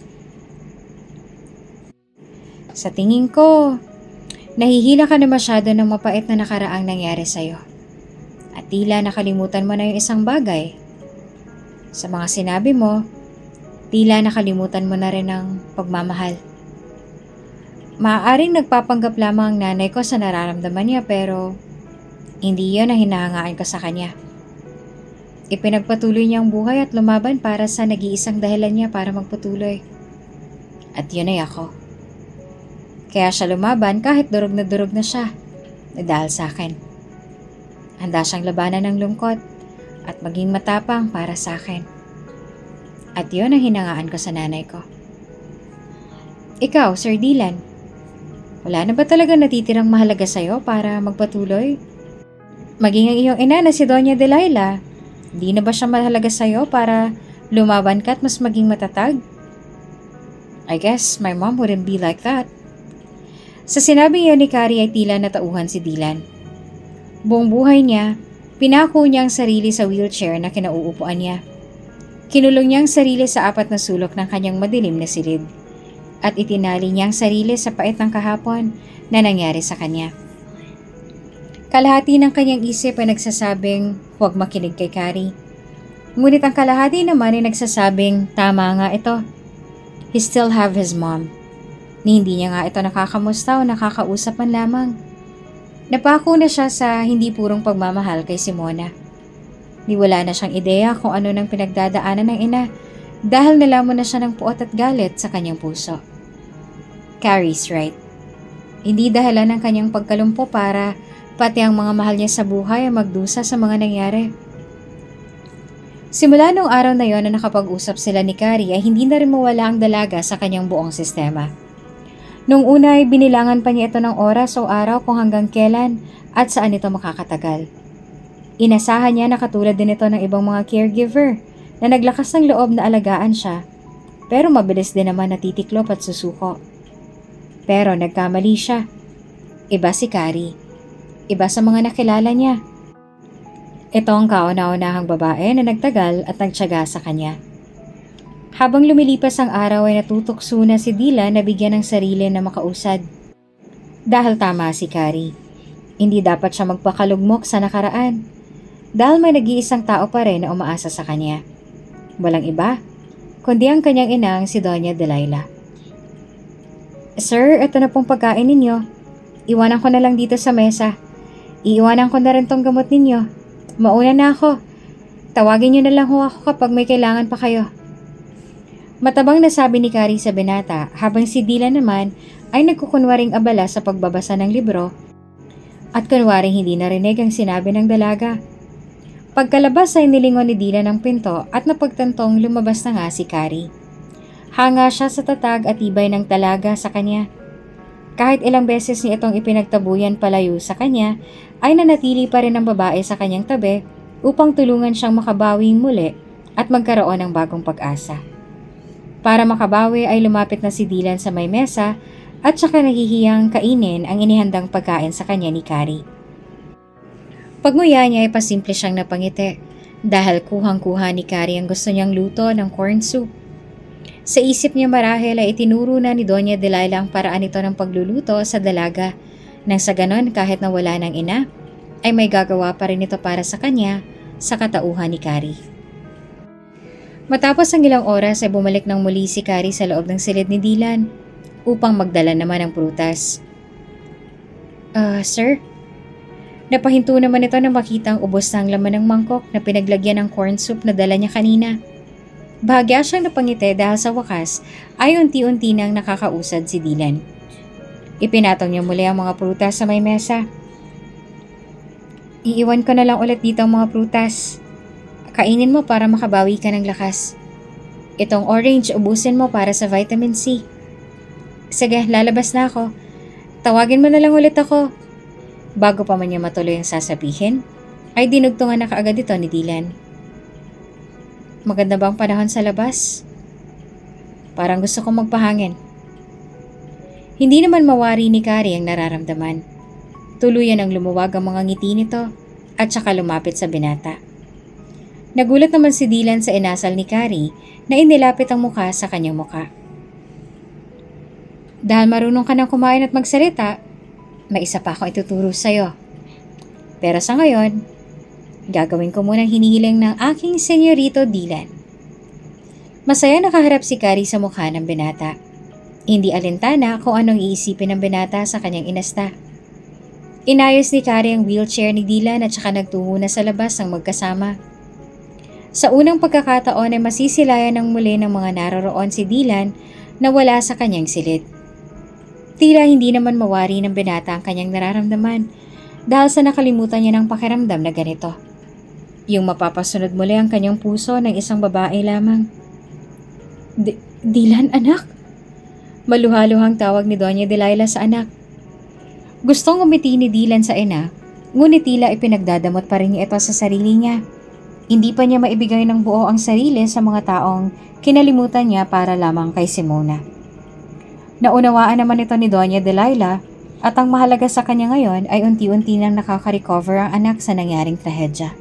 Speaker 1: Sa tingin ko, nahihila ka na masyado ng mapait na nakaraang nangyari sa'yo. At tila nakalimutan mo na yung isang bagay. Sa mga sinabi mo, tila nakalimutan mo na rin ang pagmamahal. Maaaring nagpapanggap lamang ang nanay ko sa nararamdaman niya pero hindi yun ang hinahangaan ko sa kanya. Ipinagpatuloy niya ang buhay at lumaban para sa nag-iisang dahilan niya para magpatuloy. At yun ay ako. Kaya siya lumaban kahit durog na durog na siya dahil sa akin. Handa siyang labanan ng lungkot at maging matapang para sa akin. At yun ang hinangaan ko sa nanay ko. Ikaw, Sir Dylan, wala na ba talaga natitirang mahalaga sa'yo para magpatuloy? Maging ang iyong ina na si Doña Delilah, di na ba siya mahalaga sa'yo para lumaban ka at mas maging matatag? I guess my mom wouldn't be like that. Sa sinabing iyon ni Carrie ay tila natauhan si Dylan. Buong buhay niya, pinako niya ang sarili sa wheelchair na kinauupuan niya. Kinulong niya ang sarili sa apat na sulok ng kanyang madilim na silid. At itinali niya ang sarili sa pait ng kahapon na nangyari sa kanya. Kalahati ng kanyang isip ay nagsasabing huwag makinig kay Carrie. Ngunit ang kalahati naman ay nagsasabing tama nga ito. He still have his mom. Ni hindi niya nga ito nakakamusta o nakakausap man lamang. Napako na siya sa hindi purong pagmamahal kay Simona. Di wala na siyang ideya kung ano nang pinagdadaanan ng ina dahil nalaman na siya ng puot at galit sa kanyang puso. Carrie's right. Hindi dahilan ng kanyang pagkalumpo para Pati ang mga mahal niya sa buhay ay magdusa sa mga nangyari. Simula nung araw na yon na nakapag-usap sila ni Carrie ay hindi na rin mawala ang dalaga sa kanyang buong sistema. Nung una ay binilangan pa niya ito ng oras o araw kung hanggang kailan at saan ito makakatagal. Inasahan niya na katulad din ito ng ibang mga caregiver na naglakas ng loob na alagaan siya, pero mabilis din naman natitiklop at susuko. Pero nagkamali siya. Iba si Carrie. Iba sa mga nakilala niya. Ito ang kauna-unahang babae na nagtagal at nagtiyaga sa kanya. Habang lumilipas ang araw ay natutokso na si Dylan na bigyan ng sarili na makausad. Dahil tama si Carrie. Hindi dapat siya magpakalugmok sa nakaraan. Dahil may nag-iisang tao pa rin na umaasa sa kanya. Walang iba, kundi ang kanyang inang si Doña Delilah. Sir, ito na pong pagkain ninyo. Iwanan ko na lang dito sa mesa. Iiwanan ko na rin tong gamot ninyo. Mauna na ako. Tawagin niyo na lang ho ako kapag may kailangan pa kayo. Matabang nasabi ni Carrie sa binata habang si Dylan naman ay nagkukunwaring abala sa pagbabasa ng libro at kunwaring hindi narinig ang sinabi ng dalaga. Pagkalabas ay nilingon ni Dylan ang pinto at napagtantong lumabas na nga si Carrie. Hanga siya sa tatag at tibay ng talaga sa kanya. Kahit ilang beses niya itong ipinagtabuyan palayo sa kanya, ay nanatili pa rin ang babae sa kanyang tabi upang tulungan siyang makabawing muli at magkaroon ng bagong pag-asa. Para makabawi ay lumapit na si Dylan sa may mesa at saka nahihiyang kainin ang inihandang pagkain sa kanya ni Carrie. Pagmuya niya ay pasimple siyang napangiti dahil kuhang-kuha ni Carrie ang gusto niyang luto ng corn soup. Sa isip niya marahil ay itinuro na ni Doña Delilah ang paraan nito ng pagluluto sa dalaga nang sa ganon kahit na wala ng ina ay may gagawa pa rin ito para sa kanya sa katauhan ni Carrie. Matapos ang ilang oras ay bumalik ng muli si Carrie sa loob ng silid ni Dylan upang magdala naman ng prutas. Ah, uh, sir? Napahinto naman ito na makita ang ubos ng laman ng mangkok na pinaglagyan ng corn soup na dala niya kanina. Bahagya siyang napangiti dahil sa wakas ay unti-unti nang nakakausad si Dylan. Ipinatong niya muli ang mga prutas sa may mesa. Iiwan ko na lang ulit dito ang mga prutas. Kainin mo para makabawi ka ng lakas. Itong orange ubusin mo para sa vitamin C. Sige, lalabas na ako. Tawagin mo na lang ulit ako. Bago pa man niya matuloy ang sasabihin, ay dinugtungan na kaagad ito ni Dylan. Maganda ba ang panahon sa labas? Parang gusto kong magpahangin. Hindi naman mawari ni Carrie ang nararamdaman. Tuluyan ang lumuwag ang mga ngiti nito at saka lumapit sa binata. Nagulat naman si Dylan sa inasal ni Carrie na inilapit ang mukha sa kanyang mukha. Dahil marunong ka nang kumain at magsalita, may isa pa akong ituturo sa'yo. Pero sa ngayon, gagawin ko munang hinihiling ng aking senyorito Dylan. Masaya nakaharap si Carrie sa mukha ng binata. Hindi alintana kung anong iisipin ng binata sa kanyang inasta. Inayos ni Carrie ang wheelchair ni Dylan at saka nagtungo na sa labas ng magkasama. Sa unang pagkakataon ay masisilayan ng muli ng mga naroroon si Dylan na wala sa kanyang silid. Tila hindi naman mawari ng binata ang kanyang nararamdaman dahil sa nakalimutan niya ng pakiramdam na ganito. Yung mapapasunod muli ang kanyang puso ng isang babae lamang. D- Dylan, anak? Maluhaluhang tawag ni Doña Delilah sa anak. Gustong umiti ni Dylan sa ina, ngunit tila ipinagdadamot pa rin niya ito sa sarili niya. Hindi pa niya maibigay ng buo ang sarili sa mga taong kinalimutan niya para lamang kay Simona. Naunawaan naman ito ni Doña Delilah at ang mahalaga sa kanya ngayon ay unti-unti nang nakaka-recover ang anak sa nangyaring trahedya.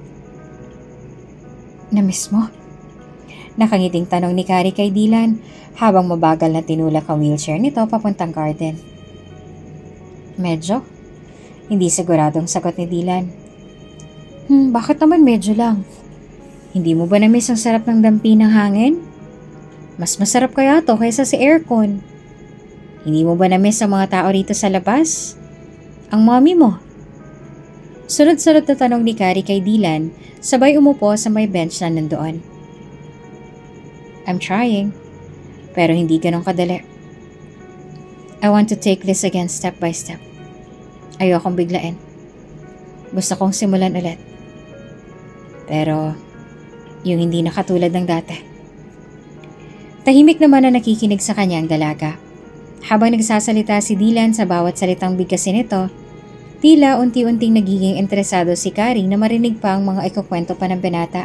Speaker 1: Namiss mo? Nakangiting tanong ni Carrie kay Dylan habang mabagal na tinulak ang wheelchair nito papuntang garden. Medyo? Hindi siguradong sagot ni Dylan. Hmm, bakit naman medyo lang? Hindi mo ba namiss ang sarap ng dampi ng hangin? Mas masarap kaya to kaysa si aircon. Hindi mo ba namiss ang mga tao rito sa labas? Ang mommy mo? Sunod-sunod na tanong ni Carrie kay Dylan, sabay umupo sa may bench na nandoon. I'm trying, pero hindi ganun kadali. I want to take this again step by step. Ayokong biglain. Gusto kong simulan ulit. Pero, yung hindi na katulad ng dati. Tahimik naman na nakikinig sa kanya ang dalaga. Habang nagsasalita si Dylan sa bawat salitang bigkasin nito, tila unti-unting nagiging interesado si Carrie na marinig pa ang mga ikukwento pa ng binata.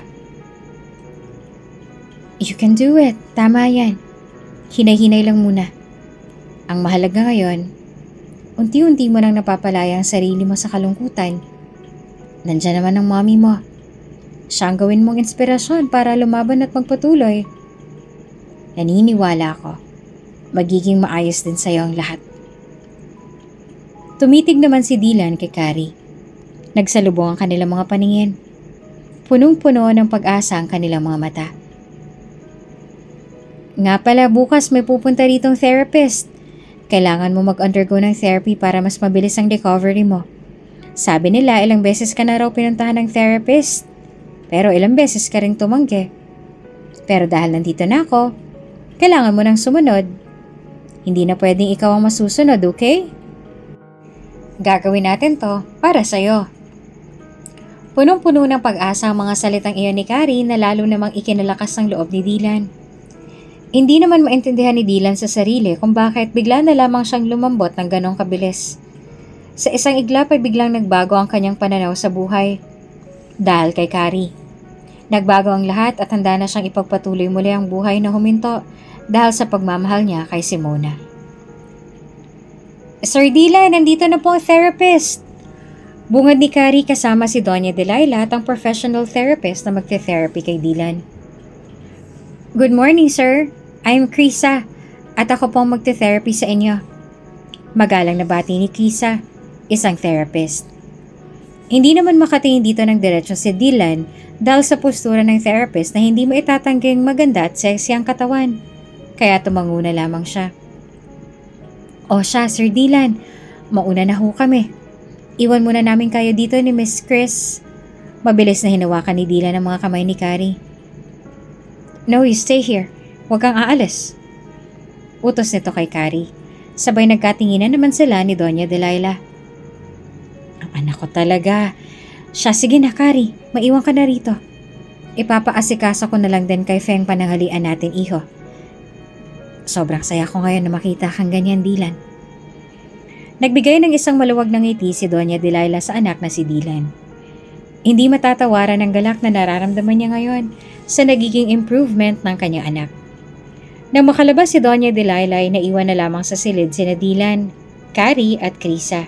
Speaker 1: You can do it. Tama yan. Hinay-hinay lang muna. Ang mahalaga ngayon, unti-unti mo nang napapalaya ang sarili mo sa kalungkutan. Nandiyan naman ang mommy mo. Siya ang gawin mong inspirasyon para lumaban at magpatuloy. Naniniwala ako, magiging maayos din sa'yo ang lahat. Tumitig naman si Dylan kay Carrie. Nagsalubong ang kanilang mga paningin. Punong-puno ng pag-asa ang kanilang mga mata. Nga pala, bukas may pupunta ritong therapist. Kailangan mo mag-undergo ng therapy para mas mabilis ang recovery mo. Sabi nila ilang beses ka na raw pinuntahan ng therapist. Pero ilang beses ka ring tumanggi. Pero dahil nandito na ako, kailangan mo nang sumunod. Hindi na pwedeng ikaw ang masusunod, okay? Gagawin natin to para sa'yo. Punong-puno ng pag-asa ang mga salitang iyon ni Carrie na lalo namang ikinalakas ang loob ni Dylan. Hindi naman maintindihan ni Dylan sa sarili kung bakit bigla na lamang siyang lumambot ng ganong kabilis. Sa isang iglap ay biglang nagbago ang kanyang pananaw sa buhay. Dahil kay Carrie. Nagbago ang lahat at handa na siyang ipagpatuloy muli ang buhay na huminto dahil sa pagmamahal niya kay Simona. Sir Dylan, nandito na po ang therapist. Bungad ni Carrie kasama si Doña Delilah at ang professional therapist na magte-therapy kay Dylan. Good morning, sir. I'm Krisa at ako po ang magte-therapy sa inyo. Magalang na bati ni Krisa, isang therapist. Hindi naman makatingin dito ng diretsyo si Dylan dahil sa postura ng therapist na hindi mo itatangging maganda at sexy ang katawan. Kaya tumango na lamang siya. O siya, Sir Dylan, mauna na ho kami. Iwan muna namin kayo dito ni Miss Chris. Mabilis na hinawakan ni Dylan ang mga kamay ni Carrie. No, you stay here. Huwag kang aalis. Utos nito kay Carrie. Sabay nagkatinginan naman sila ni Doña Delilah. Ang anak ko talaga. Siya, sige na Carrie, maiwan ka na rito. Ipapaasikaso ko na lang din kay Feng pananghalian natin, iho. Sobrang saya ko ngayon na makita kang ganyan, Dylan. Nagbigay ng isang maluwag na ngiti si Doña Delilah sa anak na si Dylan. Hindi matatawaran ang galak na nararamdaman niya ngayon sa nagiging improvement ng kanyang anak. Nang makalabas si Doña Delilah ay naiwan na lamang sa silid sina Dylan, Carrie at Krisa.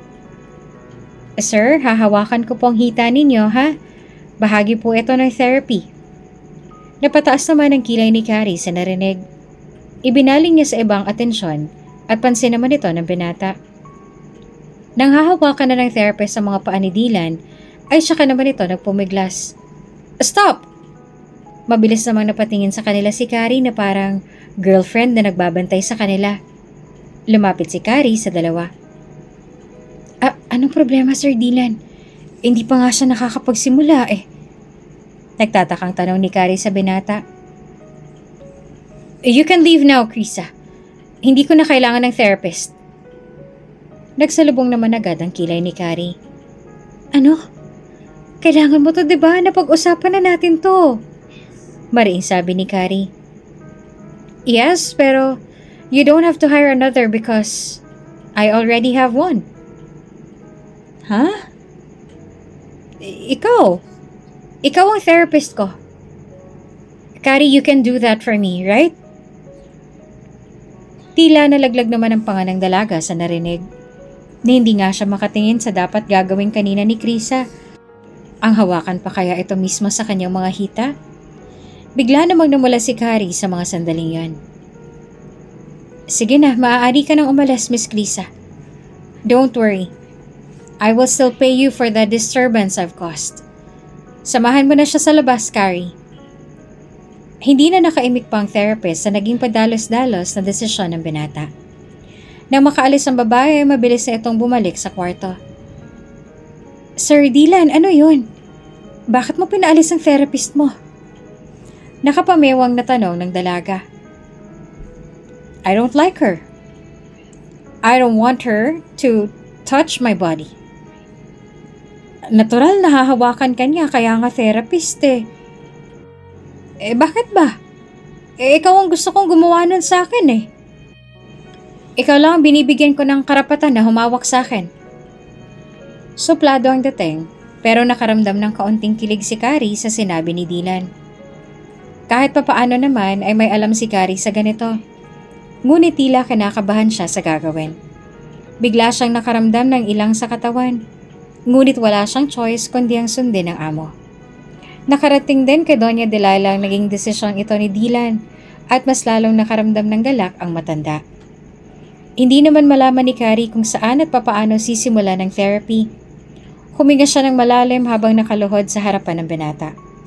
Speaker 1: Sir, hahawakan ko po ang hita ninyo, ha? Bahagi po ito ng therapy. Napataas naman ang kilay ni Carrie sa narinig. Ibinaling niya sa ibang atensyon at pansin naman ito ng binata. Nang hahawakan na ng therapist sa mga paa ni Dylan, ay siya ka naman ito nagpumiglas. Stop! Mabilis namang napatingin sa kanila si Carrie na parang girlfriend na nagbabantay sa kanila. Lumapit si Carrie sa dalawa. Ah, anong problema, Sir Dylan? Hindi pa nga siya nakakapagsimula eh. Nagtatakang tanong ni Carrie sa binata. You can leave now, Krisa. Hindi ko na kailangan ng therapist. Nagsalubong naman agad ang kilay ni Carrie. Ano? Kailangan mo to, diba? Napag-usapan na natin to. Mariing sabi ni Carrie. Yes, pero you don't have to hire another because I already have one. Huh? I- ikaw? Ikaw ang therapist ko. Carrie, you can do that for me, right? Tila nalaglag naman ang panga ng dalaga sa narinig. Na hindi nga siya makatingin sa dapat gagawin kanina ni Krisa. Ang hawakan pa kaya ito mismo sa kanyang mga hita? Bigla namang namula si Carrie sa mga sandaling yon. Sige na, maaari ka nang umalis, Miss Krisa. Don't worry. I will still pay you for the disturbance I've caused. Samahan mo na siya sa labas, Carrie. Hindi na nakaimik pa ang therapist sa naging padalos-dalos na desisyon ng binata. Nang makaalis ang babae, mabilis na itong bumalik sa kwarto. Sir Dylan, ano yun? Bakit mo pinaalis ang therapist mo? Nakapamewang na tanong ng dalaga. I don't like her. I don't want her to touch my body. Natural na hahawakan ka niya kaya nga therapist eh. Eh bakit ba? Eh ikaw ang gusto kong gumawa nun sa akin eh. Ikaw lang ang binibigyan ko ng karapatan na humawak sa akin. Suplado ang dating, pero nakaramdam ng kaunting kilig si Carrie sa sinabi ni Dylan. Kahit papaano naman ay may alam si Carrie sa ganito. Ngunit tila kinakabahan siya sa gagawin. Bigla siyang nakaramdam ng ilang sa katawan. Ngunit wala siyang choice kundi ang sundin ng amo. Nakarating din kay Doña Delilah ang naging desisyong ito ni Dylan at mas lalong nakaramdam ng galak ang matanda. Hindi naman malaman ni Carrie kung saan at papaano sisimula ng therapy. Huminga siya ng malalim habang nakaluhod sa harapan ng binata.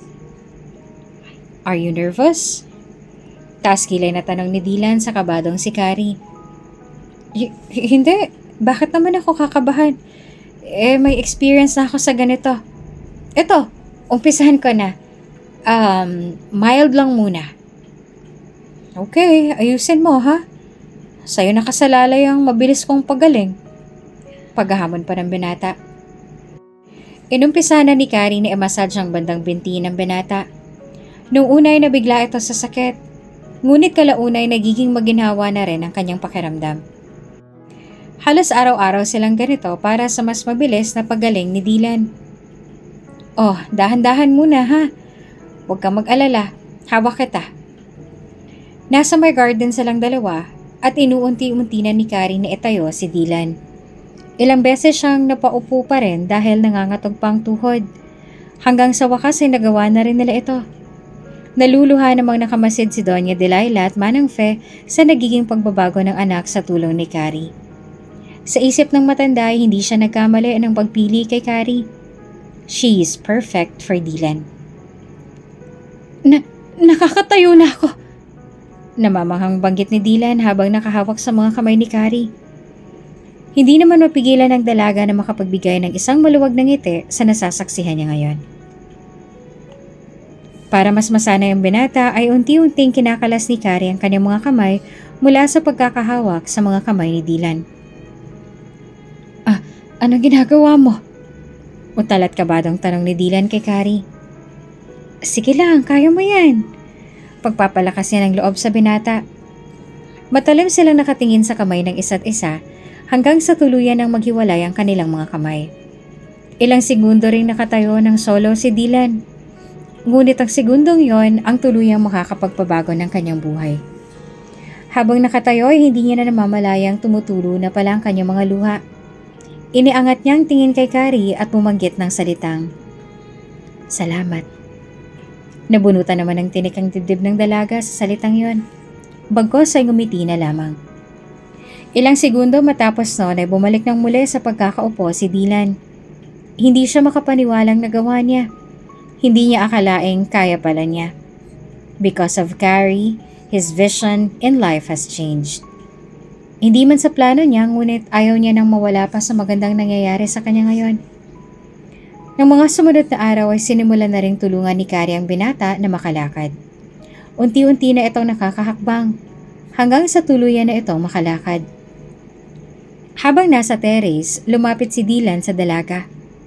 Speaker 1: Are you nervous? Taas kilay na tanong ni Dylan sa kabadong si Carrie. Y- hindi. Bakit naman ako kakabahan? Eh, may experience na ako sa ganito. Ito, umpisahan ko na. Um, mild lang muna. Okay, ayusin mo ha. Sa'yo nakasalalay ang mabilis kong pagaling. Paghahamon pa ng binata. Inumpisa na ni Carrie na i-massage ang bandang binti ng binata. Nung unay nabigla ito sa sakit, ngunit kalaunay nagiging maginhawa na rin ang kanyang pakiramdam. Halos araw-araw silang ganito para sa mas mabilis na paggaling ni Dylan. Oh, dahan-dahan muna ha. Huwag kang mag-alala, hawak kita. Nasa may garden silang dalawa at inuunti-unti na ni Carrie na itayo si Dylan. Ilang beses siyang napaupo pa rin dahil nangangatog pang tuhod. Hanggang sa wakas ay nagawa na rin nila ito. Naluluha namang nakamasid si Doña Delilah at Manang Fe sa nagiging pagbabago ng anak sa tulong ni Carrie. Sa isip ng matanda ay hindi siya nagkamali ng pagpili kay Carrie. She is perfect for Dylan. Na, nakakatayo na ako. Namamanghang banggit ni Dylan habang nakahawak sa mga kamay ni Carrie. Hindi naman mapigilan ng dalaga na makapagbigay ng isang maluwag na ngiti sa nasasaksihan niya ngayon. Para mas masanay ang binata ay unti-unting kinakalas ni Carrie ang kanyang mga kamay mula sa pagkakahawak sa mga kamay ni Dylan. Ah, anong ginagawa mo? Utal at kabadong tanong ni Dylan kay Carrie. Sige lang, kaya mo yan. Pagpapalakas niya ng loob sa binata. Matalim silang nakatingin sa kamay ng isa't isa hanggang sa tuluyan ng maghiwalay ang kanilang mga kamay. Ilang segundo ring nakatayo ng solo si Dylan. Ngunit ang segundong yon ang tuluyang makakapagpabago ng kanyang buhay. Habang nakatayo ay hindi niya na namamalayang tumutulo na pala ang kanyang mga luha. Iniangat niya ang tingin kay Carrie at bumanggit ng salitang, Salamat. Nabunutan naman ng tinik ang dibdib ng dalaga sa salitang yon. Bagkos ay ngumiti na lamang. Ilang segundo matapos noon ay bumalik ng muli sa pagkakaupo si Dylan. Hindi siya makapaniwalang nagawa niya. Hindi niya akalaing kaya pala niya. Because of Carrie, his vision in life has changed. Hindi man sa plano niya, ngunit ayaw niya nang mawala pa sa magandang nangyayari sa kanya ngayon. Nang mga sumunod na araw ay sinimulan na ring tulungan ni Carrie ang binata na makalakad. Unti-unti na itong nakakahakbang, hanggang sa tuluyan na itong makalakad. Habang nasa terrace, lumapit si Dylan sa dalaga.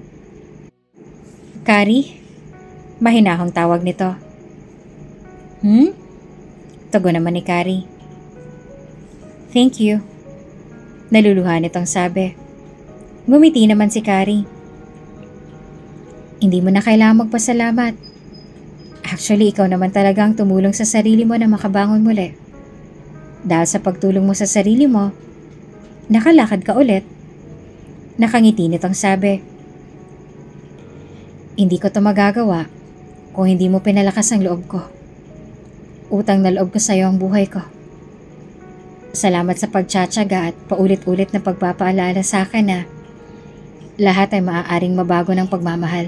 Speaker 1: Carrie? Mahinahong tawag nito. Hmm? Tugon naman ni Carrie. Thank you. Naluluha nitong sabi. Ngumiti naman si Carrie. Hindi mo na kailangang magpasalamat. Actually, ikaw naman talaga ang tumulong sa sarili mo na makabangon muli. Dahil sa pagtulong mo sa sarili mo, nakalakad ka ulit. Nakangiti nitong sabi. Hindi ko to magagawa kung hindi mo pinalakas ang loob ko. Utang na loob ko sa iyo ang buhay ko. Salamat sa pagtsatsaga at paulit-ulit na pagpapaalala sa akin na lahat ay maaaring mabago ng pagmamahal.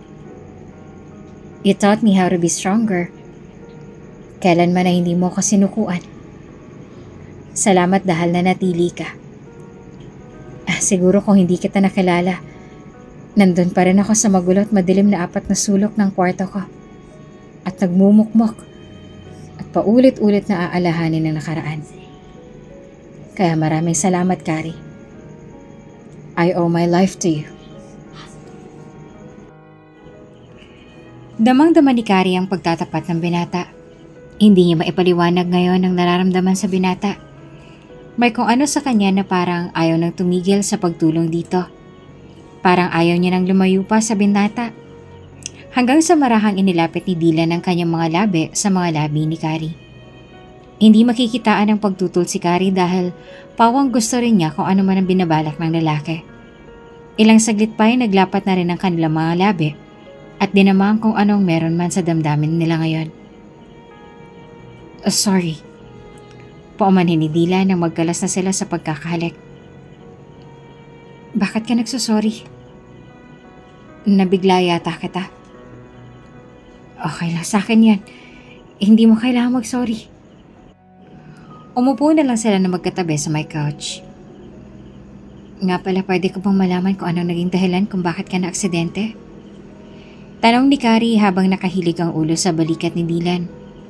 Speaker 1: You taught me how to be stronger. Kailanman na hindi mo ko sinukuan. Salamat dahil na natili ka. Ah, siguro kung hindi kita nakilala, nandun pa rin ako sa magulo at madilim na apat na sulok ng kwarto ko. At nagmumukmok at paulit-ulit na aalahanin ng nakaraan. Kaya maraming salamat, Carrie. I owe my life to you. Damang-dama ni Kari ang pagtatapat ng binata. Hindi niya maipaliwanag ngayon ang nararamdaman sa binata. May kung ano sa kanya na parang ayaw nang tumigil sa pagtulong dito. Parang ayaw niya nang lumayo pa sa binata. Hanggang sa marahang inilapit ni Dylan ang kanyang mga labi sa mga labi ni Kari. Hindi makikitaan ang pagtutol si Kari dahil pawang gusto rin niya kung ano man ang binabalak ng lalaki. Ilang saglit pa ay naglapat na rin ang kanilang mga labi at dinamang kung anong meron man sa damdamin nila ngayon. Oh, sorry. Paumanhin ni Dylan nang magkalas na sila sa pagkakahalik. Bakit ka nagsusorry? Nabigla yata kita. Okay lang sa akin yan. Hindi mo kailangan mag-sorry. Umupo na lang sila na magkatabi sa my couch. Nga pala, pwede ko bang malaman kung anong naging dahilan kung bakit ka na-aksidente? Tanong ni Kari habang nakahilig ang ulo sa balikat ni Dylan.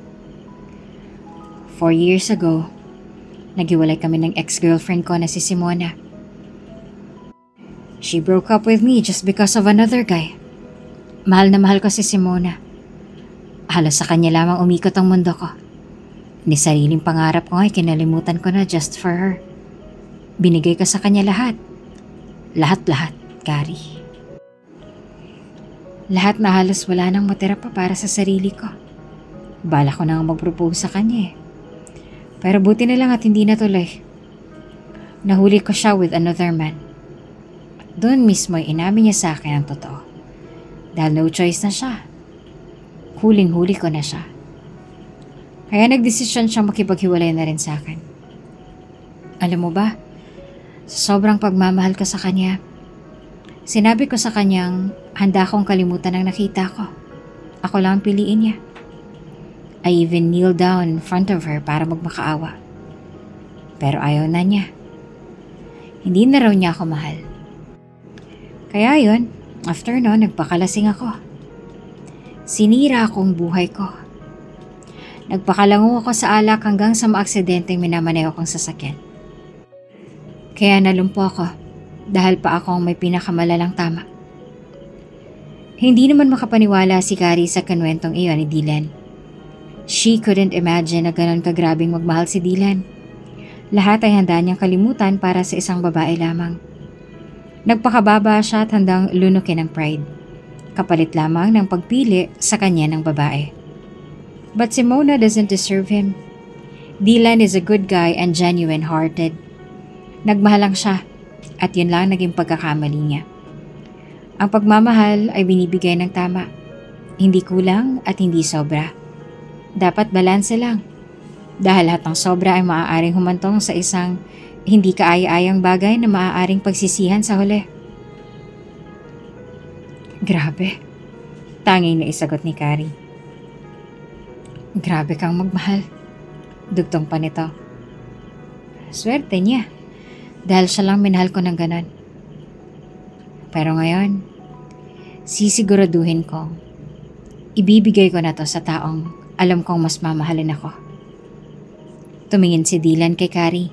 Speaker 1: Four years ago, naghiwalay kami ng ex-girlfriend ko na si Simona. She broke up with me just because of another guy. Mahal na mahal ko si Simona. Halos sa kanya lamang umikot ang mundo ko. Ni sariling pangarap ko ay kinalimutan ko na just for her. Binigay ko sa kanya lahat. Lahat-lahat, Kari. Lahat na halos wala nang matira pa para sa sarili ko. Bala ko nang mag-propose sa kanya eh. Pero buti na lang at hindi natuloy. Nahuli ko siya with another man. At doon mismo ay inamin niya sa akin ang totoo. Dahil no choice na siya. Huling-huli ko na siya. Kaya nagdesisyon siyang makipaghiwalay na rin sa akin. Alam mo ba, sa sobrang pagmamahal ko sa kanya, sinabi ko sa kanyang handa akong kalimutan ang nakita ko. Ako lang ang piliin niya. I even kneel down in front of her para magmakaawa. Pero ayaw na niya. Hindi na raw niya ako mahal. Kaya yun, after no, nagpakalasing ako. Sinira akong buhay ko. Nagpakalango ako sa alak hanggang sa maaksidenteng minamaneho kong sasakyan. Kaya nalumpo ako dahil pa ako ang may pinakamalalang tama. Hindi naman makapaniwala si Kari sa kanwentong iyon ni Dylan. She couldn't imagine na ganon kagrabing magmahal si Dylan. Lahat ay handa niyang kalimutan para sa isang babae lamang. Nagpakababa siya at handang lunukin ng pride. Kapalit lamang ng pagpili sa kanya ng babae. But Simona doesn't deserve him. Dylan is a good guy and genuine-hearted. Nagmahal lang siya at yun lang naging pagkakamali niya. Ang pagmamahal ay binibigay ng tama. Hindi kulang at hindi sobra. Dapat balanse lang. Dahil lahat ng sobra ay maaaring humantong sa isang hindi kaaya-ayang bagay na maaaring pagsisihan sa huli. Grabe. Tanging na isagot ni Kari. Grabe kang magmahal. Dugtong pa nito. Swerte niya. Dahil siya lang minahal ko ng ganon. Pero ngayon, sisiguraduhin ko, ibibigay ko na to sa taong alam kong mas mamahalin ako. Tumingin si Dylan kay Kari.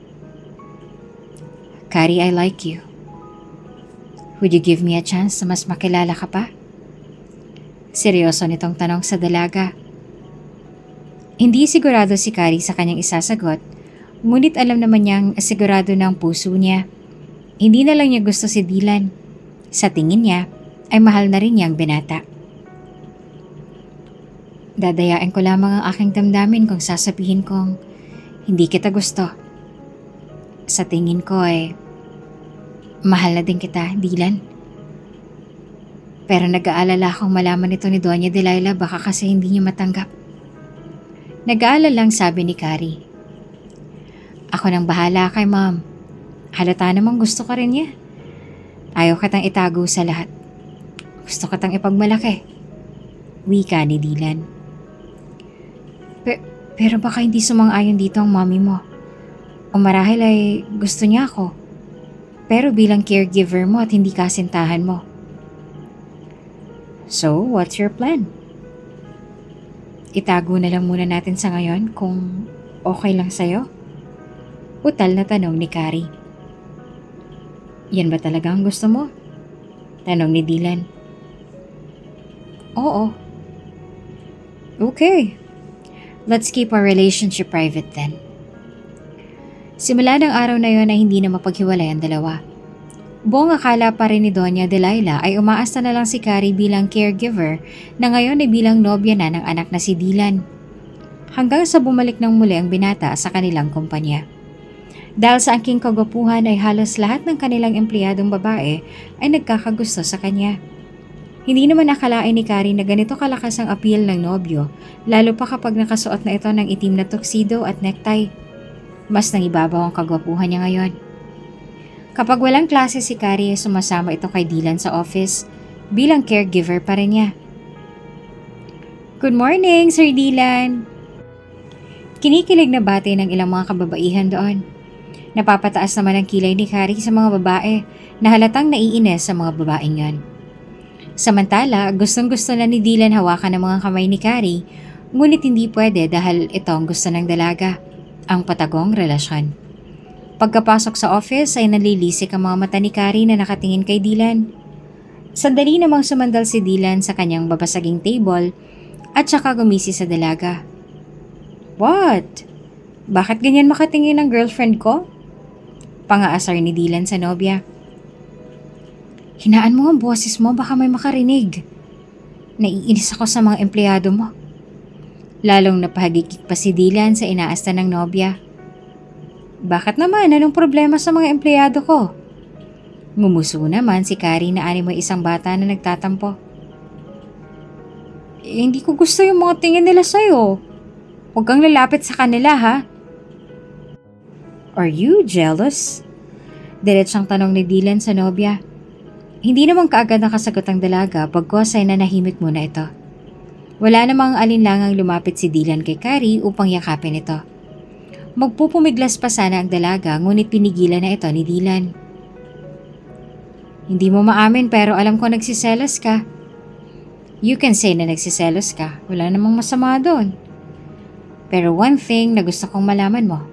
Speaker 1: Kari, I like you. Would you give me a chance na mas makilala ka pa? Seryoso nitong tanong sa dalaga. Hindi sigurado si Kari sa kanyang isasagot, ngunit alam naman niyang sigurado ng puso niya. Hindi na lang niya gusto si Dylan. Sa tingin niya, ay mahal na rin niyang binata. Dadayain ko lamang ang aking damdamin kung sasabihin kong hindi kita gusto. Sa tingin ko ay mahal na din kita, Dylan. Pero nag-aalala akong malaman ito ni Doña Delilah baka kasi hindi niya matanggap. Nag-aalala lang sabi ni Kari. Ako nang bahala kay Mom. Halata namang gusto ka rin niya. Ayaw katang itago sa lahat. Gusto katang ipagmalaki. Wika ni Dylan. Pe- pero baka hindi sumang-ayon dito ang mommy mo. O marahil ay gusto niya ako. Pero bilang caregiver mo at hindi kasintahan mo. So, what's your plan? Itago na lang muna natin sa ngayon kung okay lang sa'yo? Utal na tanong ni Kari. Yan ba talaga ang gusto mo? Tanong ni Dylan. Oo, Okay, let's keep our relationship private then. Simula ng araw na yon ay hindi na mapaghiwalay ang dalawa. Buong akala pa rin ni Doña Delilah ay umaasta na lang si Carrie bilang caregiver na ngayon ay bilang nobya na ng anak na si Dylan. Hanggang sa bumalik ng muli ang binata sa kanilang kumpanya. Dahil sa angking kagwapuhan ay halos lahat ng kanilang empleyadong babae ay nagkakagusto sa kanya. Hindi naman akalain ni Carrie na ganito kalakas ang appeal ng nobyo, lalo pa kapag nakasuot na ito ng itim na tuxedo at necktie. Mas nangibabaw ang kagwapuhan niya ngayon. Kapag walang klase si Carrie ay sumasama ito kay Dylan sa office bilang caregiver pa rin niya. Good morning, Sir Dylan! Kinikilig na bati ng ilang mga kababaihan doon. Napapataas naman ang kilay ni Carrie sa mga babae na halatang naiinis sa mga babaeng yon. Samantala, gustong gusto na ni Dylan hawakan ng mga kamay ni Carrie, ngunit hindi pwede dahil ito ang gusto ng dalaga, ang patagong relasyon. Pagkapasok sa office ay nalilisik ang mga mata ni Carrie na nakatingin kay Dylan. Sandali namang sumandal si Dylan sa kanyang babasaging table at saka gumisi sa dalaga. What? Bakit ganyan makatingin ang girlfriend ko? Pangaasar ni Dylan sa nobya. Hinaan mo ang boses mo, baka may makarinig. Naiinis ako sa mga empleyado mo. Lalong napahagikik pa si Dylan sa inaasta ng nobya. Bakit naman? Anong problema sa mga empleyado ko? Ngumuso naman si Carrie na animoy isang bata na nagtatampo. Eh, hindi ko gusto yung mga tingin nila sa'yo. Huwag kang lalapit sa kanila, ha? Are you jealous? Diretsang tanong ni Dylan sa nobya. Hindi naman kaagad nakasagot ang dalaga pagkos ay nanahimik muna ito. Wala namang alinlangang lumapit si Dylan kay Carrie upang yakapin ito. Magpupumiglas pa sana ang dalaga ngunit pinigilan na ito ni Dylan. Hindi mo maamin pero alam ko nagsiselos ka. You can say na nagsiselos ka. Wala namang masama doon. Pero one thing na gusto kong malaman mo.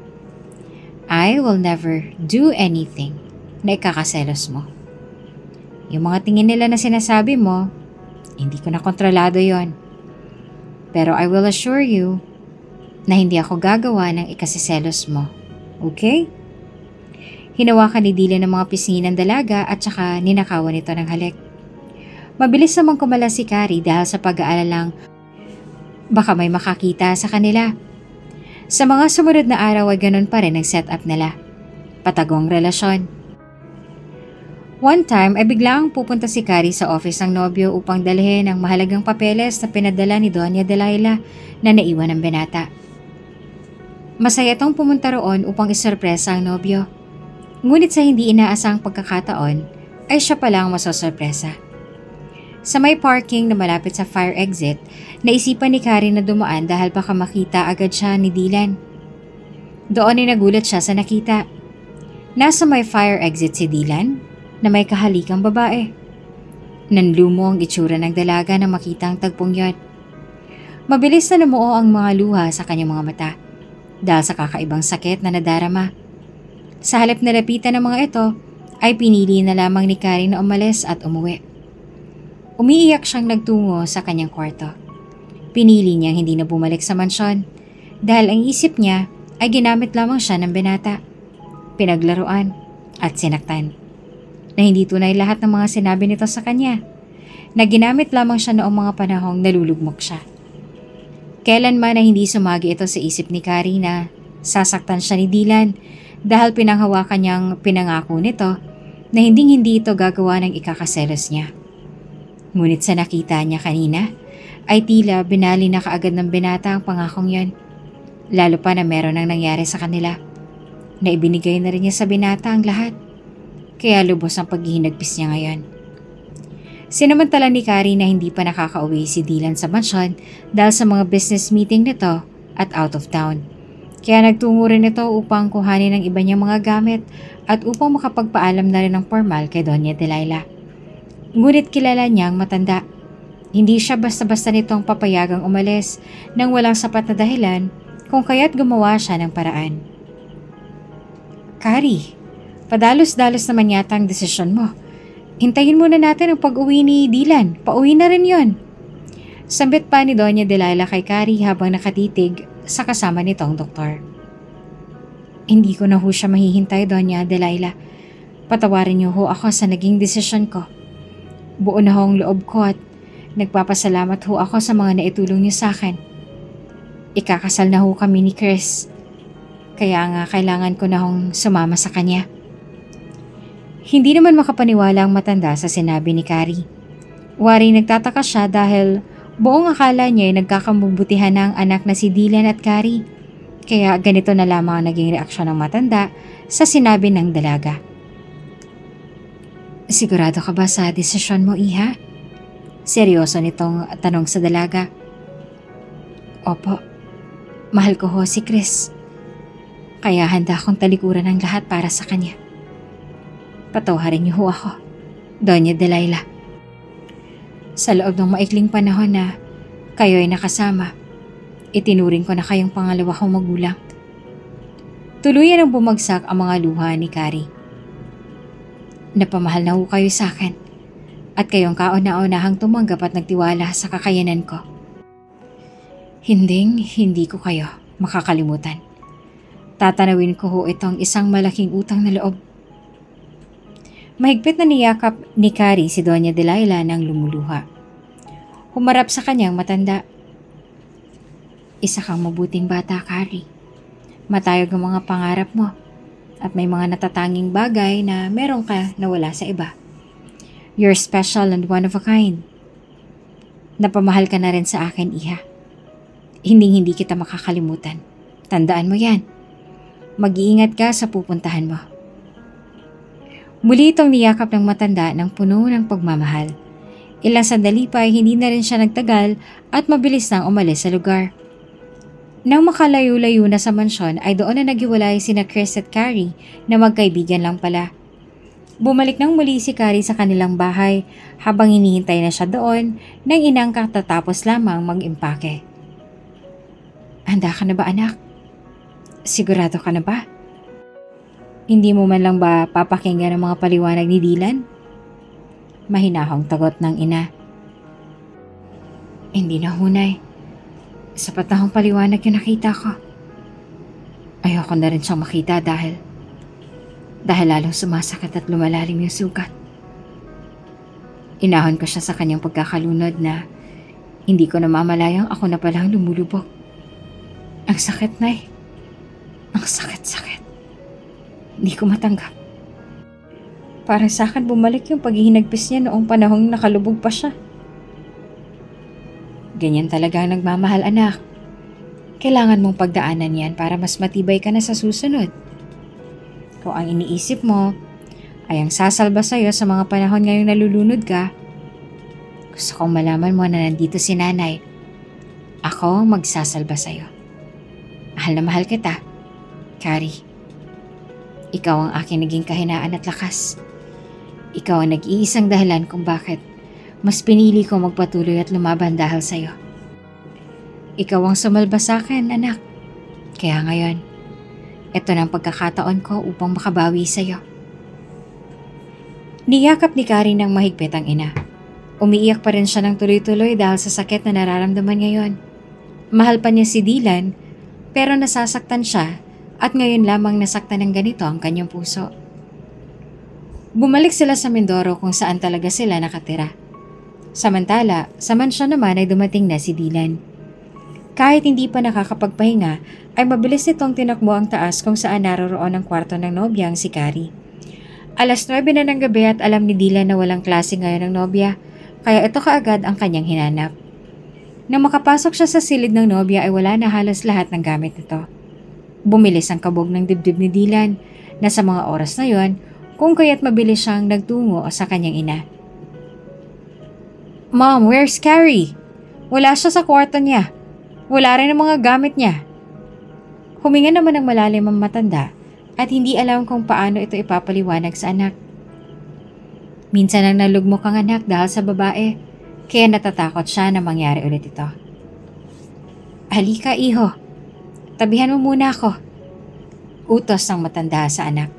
Speaker 1: I will never do anything na ikakaselos mo. Yung mga tingin nila na sinasabi mo, hindi ko na kontrolado yon. Pero I will assure you na hindi ako gagawa ng ikasiselos mo. Okay? Hinawakan ni Dylan ng mga pisngi ng dalaga at saka ninakawan ito ng halik. Mabilis namang kumala si Carrie dahil sa pag-aalalang baka may makakita sa kanila. Sa mga sumunod na araw ay ganun pa rin ang setup nila. Patagong relasyon. One time ay biglang pupunta si Carrie sa office ng nobyo upang dalhin ang mahalagang papeles na pinadala ni Doña Delilah na naiwan ng binata. Masaya itong pumunta roon upang isurpresa ang nobyo. Ngunit sa hindi inaasang pagkakataon ay siya palang masosurpresa. Sa may parking na malapit sa fire exit, naisipan ni Carrie na dumaan dahil baka makita agad siya ni Dylan. Doon ay nagulat siya sa nakita. Nasa may fire exit si Dylan na may kahalikang babae. Nanlumo ang itsura ng dalaga na makita ang tagpong yon. Mabilis na namuo ang mga luha sa kanyang mga mata dahil sa kakaibang sakit na nadarama. Sa halip na lapitan ng mga ito, ay pinili na lamang ni Carrie na umalis at umuwi. Umiiyak siyang nagtungo sa kanyang kwarto. Pinili niyang hindi na bumalik sa mansyon dahil ang isip niya ay ginamit lamang siya ng binata, pinaglaruan at sinaktan. Na hindi tunay lahat ng mga sinabi nito sa kanya, na ginamit lamang siya noong mga panahong nalulugmok siya. Kailanman na hindi sumagi ito sa isip ni Carrie na sasaktan siya ni Dylan dahil pinanghawakan niyang pinangako nito na hinding-hindi ito gagawa ng ikakaselos niya. Ngunit sa nakita niya kanina, ay tila binali na kaagad ng binata ang pangakong yon. Lalo pa na meron ang nangyari sa kanila, na ibinigay na rin niya sa binata ang lahat. Kaya lubos ang paghihinagpis niya ngayon. Sinamantala ni Carrie na hindi pa nakakauwi si Dylan sa mansyon dahil sa mga business meeting nito at out of town. Kaya nagtungo rin ito upang kuhanin ang iba niyang mga gamit at upang makapagpaalam na rin ng formal kay Doña Delilah. Ngunit kilala niyang matanda. Hindi siya basta-basta nitong papayagang umalis nang walang sapat na dahilan kung kaya't gumawa siya ng paraan. Carrie, padalos-dalos naman yata ang desisyon mo. Hintayin muna natin ang pag-uwi ni Dylan. Pauwi na rin yon. Sambit pa ni Doña Delilah kay Carrie habang nakatitig sa kasama nitong doktor. Hindi ko na ho siya mahihintay, Doña Delilah. Patawarin niyo ho ako sa naging desisyon ko. Buo na ho ang loob ko at nagpapasalamat ho ako sa mga naitulong niyo sa akin. Ikakasal na ho kami ni Chris. Kaya nga kailangan ko na hong sumama sa kanya. Hindi naman makapaniwala ang matanda sa sinabi ni Carrie. Waring nagtataka siya dahil buong akala niya ay nagkakamubutihan na ang anak na si Dylan at Carrie. Kaya ganito na lamang ang naging reaksyon ng matanda sa sinabi ng dalaga. Sigurado ka ba sa desisyon mo, Iha? Seryoso nitong tanong sa dalaga. Opo, mahal ko ho si Chris. Kaya handa akong talikuran ang lahat para sa kanya. Patawarin niyo ho ako, Doña Delilah. Sa loob ng maikling panahon na kayo ay nakasama, itinuring ko na kayong pangalawa kong magulang. Tuluyan ang bumagsak ang mga luha ni Carrie. Napamahal na ho kayo sa akin at kayong kauna-unahang tumanggap at nagtiwala sa kakayanan ko. Hinding hindi ko kayo makakalimutan. Tatanawin ko ho itong isang malaking utang na loob. Mahigpit na niyakap ni Carrie si Doña Delilah nang lumuluha. Humarap sa kanyang matanda. Isa kang mabuting bata, Carrie. Matayog ang mga pangarap mo at may mga natatanging bagay na meron ka na wala sa iba. You're special and one of a kind. Napamahal ka na rin sa akin, Iha. Hinding-hindi kita makakalimutan. Tandaan mo yan. Mag-iingat ka sa pupuntahan mo. Muli itong niyakap ng matanda ng puno ng pagmamahal. Ilang sandali pa ay hindi na rin siya nagtagal at mabilis nang umalis sa lugar. Nang makalayo-layo na sa mansyon ay doon na naghiwalay sina Chris at Carrie na magkaibigan lang pala. Bumalik nang muli si Carrie sa kanilang bahay habang hinihintay na siya doon nang inang katatapos lamang mag-impake. Handa ka na ba, anak? Sigurado ka na ba? Hindi mo man lang ba papakinggan ang mga paliwanag ni Dylan? Mahinahong tagot ng ina. Hindi na, Hunay. Sapat na akong paliwanag yung nakita ko. Ayoko na rin siyang makita dahil dahil lalong sumasakit at lumalalim yung sugat. Inahon ko siya sa kanyang pagkakalunod na hindi ko namamalayang ako na palang lumulubog. Ang sakit, Nay. Ang sakit-sakit. Hindi ko matanggap. Para sa akin bumalik yung paghihinagpis niya noong panahong nakalubog pa siya. Ganyan talaga ang nagmamahal, anak. Kailangan mong pagdaanan yan para mas matibay ka na sa susunod. Kung ang iniisip mo ay ang sasalba sa'yo sa mga panahon ngayong nalulunod ka, gusto kong malaman mo na nandito si nanay. Ako magsasalba sa'yo. Mahal na mahal kita, Carrie. Ikaw ang aking naging kahinaan at lakas. Ikaw ang nag-iisang dahilan kung bakit mas pinili ko magpatuloy at lumaban dahil sa'yo. Ikaw ang sumalba sa akin, anak. Kaya ngayon, ito na ang pagkakataon ko upang makabawi sa'yo. Niyakap ni Carrie ng mahigpit ang ina. Umiiyak pa rin siya ng tuloy-tuloy dahil sa sakit na nararamdaman ngayon. Mahal pa niya si Dylan, pero nasasaktan siya at ngayon lamang nasaktan ng ganito ang kanyang puso. Bumalik sila sa Mindoro kung saan talaga sila nakatira. Samantala, sa mansyon naman ay dumating na si Dylan. Kahit hindi pa nakakapagpahinga, ay mabilis nitong tinakbo ang taas kung saan naroroon ang kwarto ng nobyang si Carrie. Alas nuwebe na ng gabi at alam ni Dylan na walang klase ngayon ng nobya, kaya ito kaagad ang kanyang hinanap. Nang makapasok siya sa silid ng nobya ay wala na halos lahat ng gamit nito. Bumilis ang kabog ng dibdib ni Dylan na sa mga oras na yon, kung kaya't mabilis siyang nagtungo sa kanyang ina. Mom, where's Carrie? Wala siya sa kwarto niya. Wala rin ang mga gamit niya. Huminga naman ng malalim ang matanda at hindi alam kung paano ito ipapaliwanag sa anak. Minsan ang nalugmok ang anak dahil sa babae, kaya natatakot siya na mangyari ulit ito. Halika, iho. Tabihan mo muna ako. Utos ng matanda sa anak.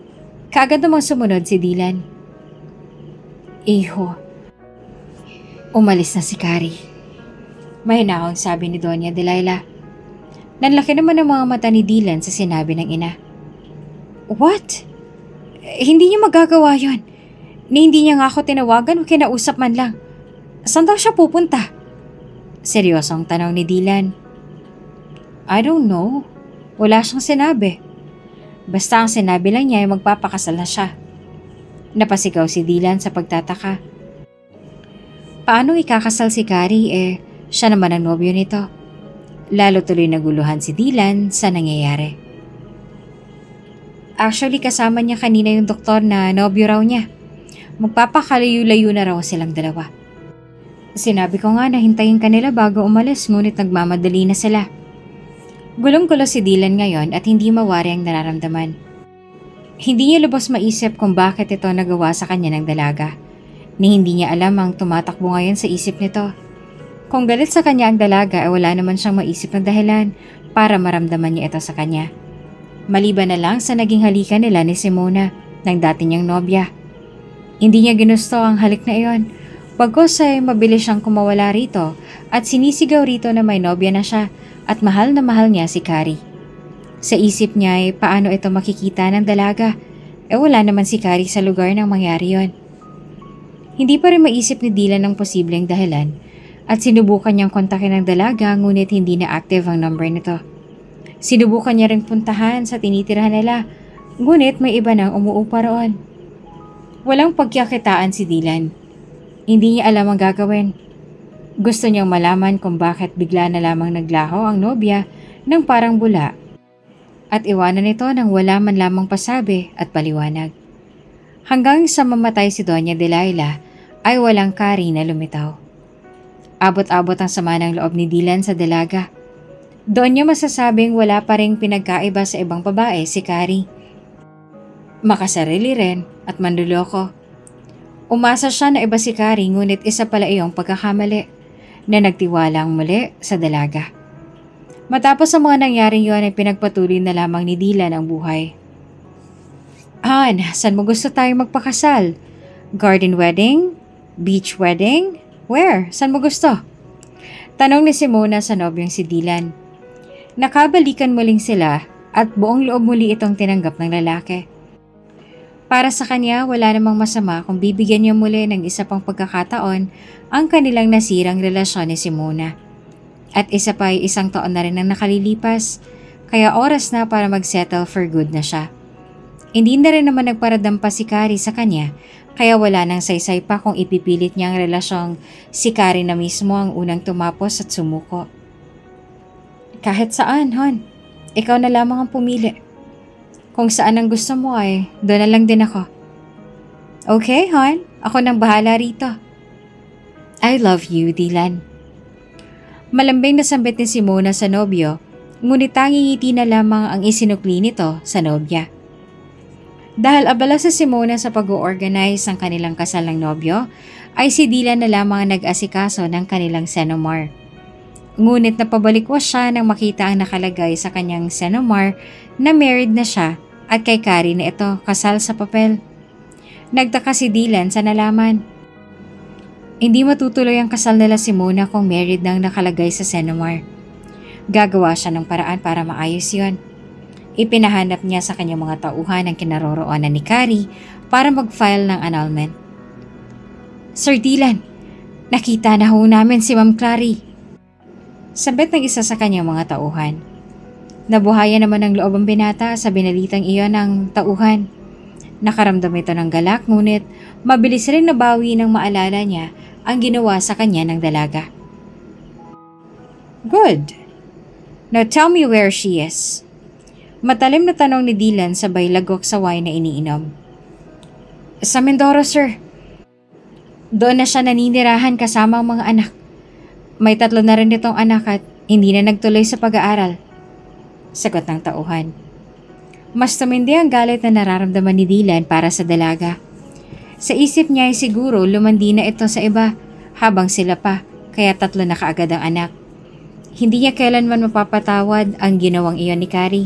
Speaker 1: Kaagad namang sumunod si Dylan. Iho, Umalis na si Kari. Mahinahong sabi ni Doña Delilah. Nanlaki naman ang mga mata ni Dylan sa sinabi ng ina. What? Eh, hindi niya magagawa yon. Ni hindi niya nga ako tinawagan o kinausap man lang. Saan daw siya pupunta? Seryosong tanong ni Dylan. I don't know. Wala siyang sinabi. Basta ang sinabi lang niya ay magpapakasal na siya. Napasigaw si Dylan sa pagtataka. Paano ikakasal si Kari eh siya naman ang nobyo nito? Lalo tuloy naguluhan si Dylan sa nangyayari. Actually kasama niya kanina yung doktor na nobyo raw niya. Magpapakalayo-layo na raw silang dalawa. Sinabi ko nga na hintayin kanila bago umalis ngunit nagmamadali na sila. Gulong-gulo si Dylan ngayon at hindi mawari ang nararamdaman. Hindi niya lubos maisip kung bakit ito nagawa sa kanya ng dalaga. Ni hindi niya alam ang tumatakbo ngayon sa isip nito. Kung galit sa kanya ang dalaga ay wala naman siyang maisip na dahilan para maramdaman niya ito sa kanya. Maliban na lang sa naging halikan nila ni Simona ng dati niyang nobya. Hindi niya ginusto ang halik na iyon. Bagkus ay mabilis siyang kumawala rito at sinisigaw rito na may nobya na siya at mahal na mahal niya si Kari. Sa isip niya ay paano ito makikita ng dalaga? E wala naman si Kari sa lugar nang mangyari yon. Hindi pa rin maisip ni Dylan ang posibleng dahilan at sinubukan niyang kontakin ng dalaga ngunit hindi na active ang number nito. Sinubukan niya ring puntahan sa tinitirahan nila ngunit may iba nang umuupa roon. Walang pagkakitaan si Dylan. Hindi niya alam ang gagawin. Gusto niyang malaman kung bakit bigla na lamang naglaho ang nobya ng parang bula at iwanan ito nang wala man lamang pasabi at paliwanag. Hanggang sa mamatay si Doña Delilah ay walang Kari na lumitaw. Abot-abot ang sama ng loob ni Dylan sa dalaga. Doon niya masasabing wala pa ring pinagkaiba sa ibang babae si Kari. Makasarili rin at manluloko. Umasa siya na iba si Kari ngunit isa pala iyong pagkakamali na nagtiwalang muli sa dalaga. Matapos ang mga nangyaring yon ay pinagpatuloy na lamang ni Dylan ang buhay. Han, saan mo gusto tayong magpakasal? Garden wedding? Beach wedding? Where? Saan mo gusto? Tanong ni Simona sa nobyong si Dylan. Nakabalikan muling sila at buong loob muli itong tinanggap ng lalaki. Para sa kanya, wala namang masama kung bibigyan niya muli ng isa pang pagkakataon ang kanilang nasirang relasyon ni Simona. At isa pa ay isang taon na rin ang nakalilipas, kaya oras na para mag-settle for good na siya. Hindi na rin naman nagparadampa si Kari sa kanya, kaya wala nang saysay pa kung ipipilit niya ang relasyong si Kari na mismo ang unang tumapos at sumuko. Kahit saan, hon. Ikaw na lamang ang pumili. Kung saan ang gusto mo ay, doon na lang din ako. Okay, hon. Ako nang bahala rito. I love you, Dylan. Malambing na sambit ni Simona sa nobyo, ngunit tanging ngiti na lamang ang isinukli nito sa nobya. Dahil abala sa Simona sa pag-organize ng kanilang kasal ng nobyo, ay si Dylan na lamang ang nag-asikaso ng kanilang senomar. Ngunit napabalikwas siya nang makita ang nakalagay sa kanyang senomar na married na siya at kay Kari na ito kasal sa papel. Nagtaka si Dylan sa nalaman. Hindi matutuloy ang kasal nila Simona kung married nang nakalagay sa senomar. Gagawa siya ng paraan para maayos yon. Ipinahanap niya sa kanyang mga tauhan ang kinaroroonan ni Kari para mag-file ng annulment. Sir Dylan, nakita na ho namin si Ma'am Clary. Sabit ng isa sa kanyang mga tauhan. Nabuhayan naman ng loob ang binata sa binalitang iyon ng tauhan. Nakaramdam ito ng galak ngunit mabilis rin nabawi nang maalala niya ang ginawa sa kanya ng dalaga. Good. Now tell me where she is. Matalim na tanong ni Dylan sabay lagok sa wine na iniinom. Sa Mindoro, sir. Doon na siya naninirahan kasama ang mga anak. May tatlo na rin itong anak at hindi na nagtuloy sa pag-aaral. Sagot ng tauhan. Mas tumindi ang galit na nararamdaman ni Dylan para sa dalaga. Sa isip niya ay siguro lumandi na ito sa iba habang sila pa kaya tatlo na kaagad ang anak. Hindi niya kailanman mapapatawad ang ginawang iyon ni Kari.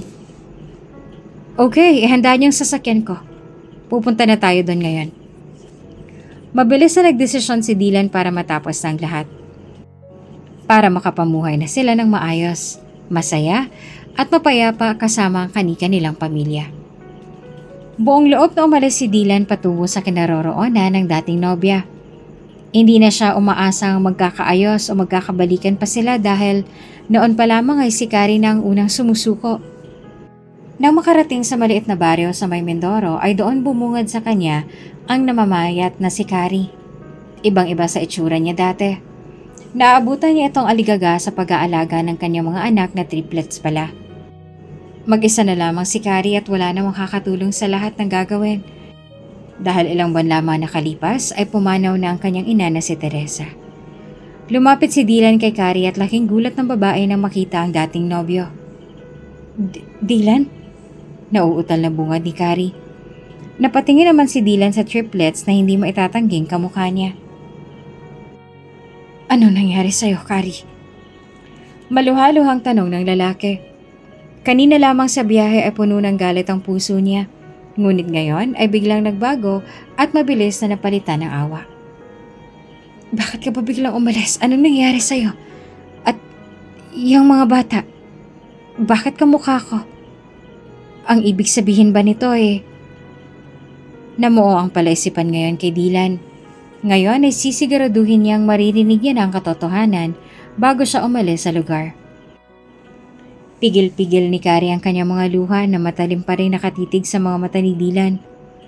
Speaker 1: Okay, ihanda niyo ang sasakyan ko. Pupunta na tayo doon ngayon. Mabilis na nagdesisyon si Dylan para matapos ng lahat. Para makapamuhay na sila ng maayos, masaya, at mapayapa kasama ang kanika nilang pamilya. Buong loob na umalis si Dylan patungo sa kinaroroonan ng dating nobya. Hindi na siya umaasang magkakaayos o magkakabalikan pa sila dahil noon pa lamang ay si Carrie na ang unang sumusuko. Nang makarating sa maliit na baryo sa may Mindoro ay doon bumungad sa kanya ang namamayat na si Carrie. Ibang-iba sa itsura niya dati. Naabutan niya itong aligaga sa pag-aalaga ng kanyang mga anak na triplets pala. Mag-isa na lamang si Carrie at wala namang kakatulong sa lahat ng gagawin. Dahil ilang buwan lamang nakalipas ay pumanaw na ang kanyang ina na si Teresa. Lumapit si Dylan kay Carrie at laking gulat ng babae nang makita ang dating nobyo. Dylan? Nauutal na bungad ni Carrie. Napatingin naman si Dylan sa triplets na hindi maitatangging kamukha niya. Ano nangyari sa'yo, Carrie? Maluhaluhang tanong ng lalaki. Kanina lamang sa biyahe ay puno ng galit ang puso niya. Ngunit ngayon ay biglang nagbago at mabilis na napalitan ng awa. Bakit ka ba biglang umalis? Anong nangyari sa'yo? At yung mga bata, bakit kamukha ko? Ang ibig sabihin ba nito eh? Namuo ang palaisipan ngayon kay Dylan. Ngayon ay sisiguraduhin niyang maririnig niya ang katotohanan bago siya umalis sa lugar. Pigil-pigil ni Carrie ang kanyang mga luha na matalim pa rin nakatitig sa mga mata ni Dylan.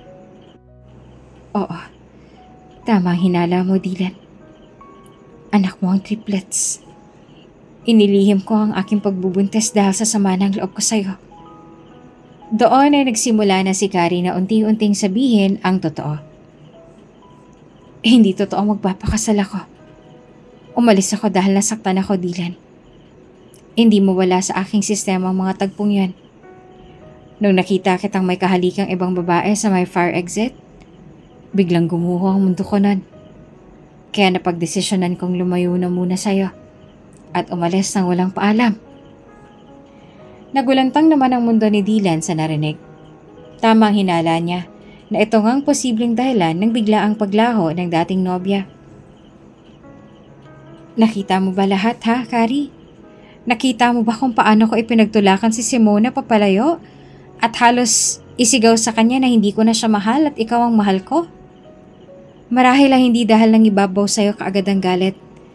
Speaker 1: Oo, tama ang hinala mo, Dylan. Anak mo ang triplets. Inilihim ko ang aking pagbubuntis dahil sa sama ng loob ko sa'yo. Doon ay nagsimula na si Carrie na unti-unting sabihin ang totoo. Hindi totoo magpapakasal ako. Umalis ako dahil nasaktan ako, Dylan. Hindi mo wala sa aking sistema ang mga tagpong yan. Nung nakita kitang may kahalikang ibang babae sa may fire exit, biglang gumuho ang mundo ko nun. Kaya napagdesisyonan kong lumayo na muna sa'yo at umalis nang walang paalam. Nagulantang naman ang mundo ni Dylan sa narinig. Tamang hinala niya na ito ngang posibleng dahilan ng biglaang paglaho ng dating nobya. Nakita mo ba lahat ha, Carrie? Nakita mo ba kung paano ko ipinagtulakan si Simona papalayo at halos isigaw sa kanya na hindi ko na siya mahal at ikaw ang mahal ko? Marahil lang hindi dahil nang ibabaw sa'yo kaagad ang galit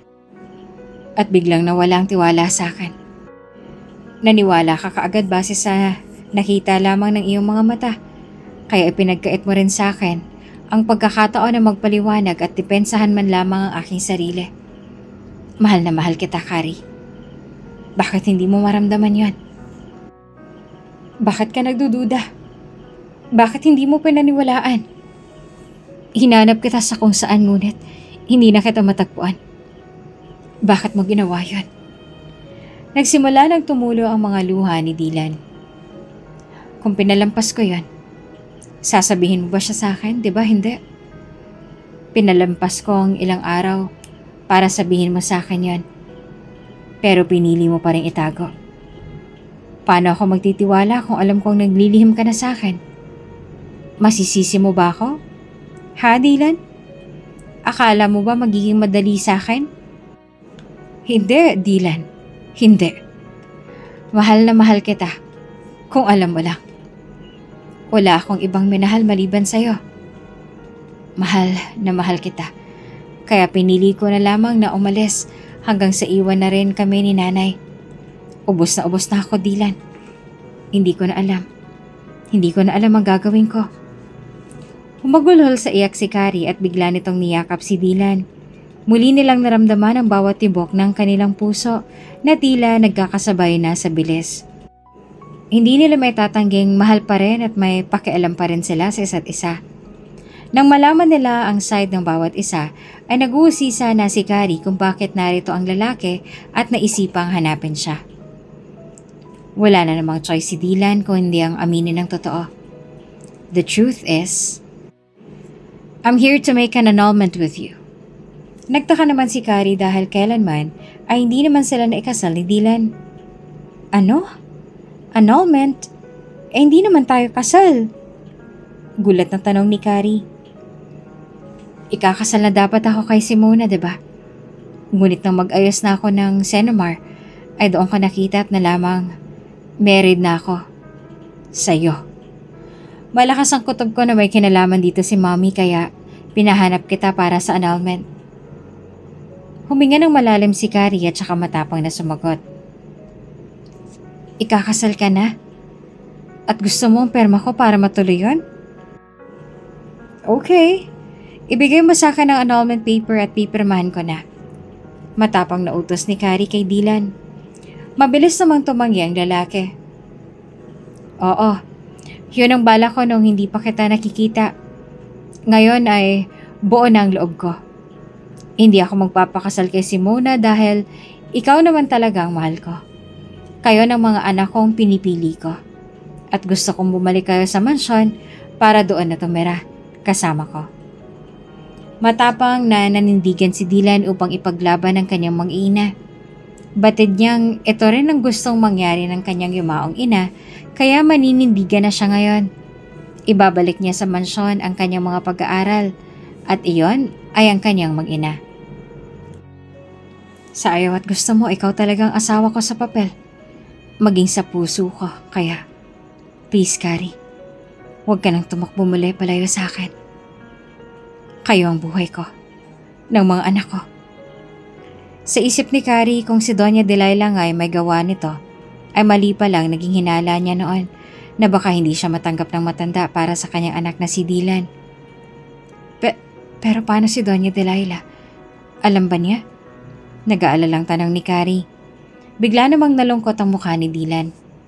Speaker 1: at biglang nawala ang tiwala sa akin. Naniwala ka kaagad base sa nakita lamang ng iyong mga mata, kaya ipinagkait mo rin sa akin ang pagkakataon na magpaliwanag at depensahan man lamang ang aking sarili. Mahal na mahal kita, Carrie. Bakit hindi mo maramdaman yon? Bakit ka nagdududa? Bakit hindi mo pinaniwalaan? Hinanap kita sa kung saan ngunit hindi na kita matagpuan. Bakit mo ginawa yon? Nagsimula nang tumulo ang mga luha ni Dylan. Kung pinalampas ko yon, sasabihin mo ba siya sa akin? Diba hindi? Pinalampas ko ang ilang araw para sabihin mo sa akin yon. Pero pinili mo pa rin itago. Paano ako magtitiwala kung alam kong naglilihim ka na sa akin? Masisisi mo ba ako? Ha, Dylan? Akala mo ba magiging madali sa akin? Hindi, Dylan. Hindi. Mahal na mahal kita. Kung alam mo lang. Wala akong ibang minahal maliban sa'yo. Mahal na mahal kita. Kaya pinili ko na lamang na umalis hanggang sa iwan na rin kami ni nanay. Ubos na ubos na ako, Dylan. Hindi ko na alam. Hindi ko na alam ang gagawin ko. Humagulhol sa iyak si Carrie at bigla nitong niyakap si Dylan. Muli nilang naramdaman ang bawat tibok ng kanilang puso na tila nagkakasabay na sa bilis. Hindi nila may tatangging mahal pa rin at may pakialam pa rin sila sa isa't isa. Nang malaman nila ang side ng bawat isa, ay nag-uusisa na si Carrie kung bakit narito ang lalaki at naisipang hanapin siya. Wala na namang choice si Dylan kung hindi ang aminin ng totoo. The truth is, I'm here to make an annulment with you. Nagtaka naman si Carrie dahil kailanman ay hindi naman sila naikasal ni Dylan. Ano? Annulment? Eh hindi naman tayo kasal. Gulat na tanong ni Carrie. Ikakasal na dapat ako kay Simona, diba? Ngunit nang mag-ayos na ako ng Senomar, ay doon ko nakita at nalamang married na ako. Sa'yo. Malakas ang kutob ko na may kinalaman dito si Mommy kaya pinahanap kita para sa annulment. Huminga ng malalim si Carrie at saka matapang na sumagot. Ikakasal ka na? At gusto mo ang perma ko para matuloy yun? Okay. Ibigay mo sa akin ang annulment paper at pipirmahan ko na. Matapang na utos ni Carrie kay Dylan. Mabilis namang tumanggi ang lalaki. Oo, yun ang bala ko nung hindi pa kita nakikita. Ngayon ay buo na ang loob ko. Hindi ako magpapakasal kay Simona dahil ikaw naman talaga ang mahal ko. Kayo ng mga anak kong pinipili ko. At gusto kong bumalik kayo sa mansyon para doon na tumira kasama ko. Matapang na nanindigan si Dylan upang ipaglaban ang kanyang mga ina. Batid niyang ito rin ang gustong mangyari ng kanyang yumaong ina kaya maninindigan na siya ngayon. Ibabalik niya sa mansyon ang kanyang mga pag-aaral at iyon ay ang kanyang mag-ina. Sa ayaw at gusto mo, ikaw talagang asawa ko sa papel. Maging sa puso ko, kaya please Carrie, huwag ka nang tumakbo muli palayo sa akin. Kayo ang buhay ko, ng mga anak ko. Sa isip ni Carrie kung si Doña Delilah nga ay may gawa nito, ay mali pa lang naging hinala niya noon na baka hindi siya matanggap ng matanda para sa kanyang anak na si Dylan. Pe- pero paano si Doña Delilah? Alam ba niya? Nag-aalalang tanong ni Carrie. Bigla namang nalungkot ang mukha ni Dylan.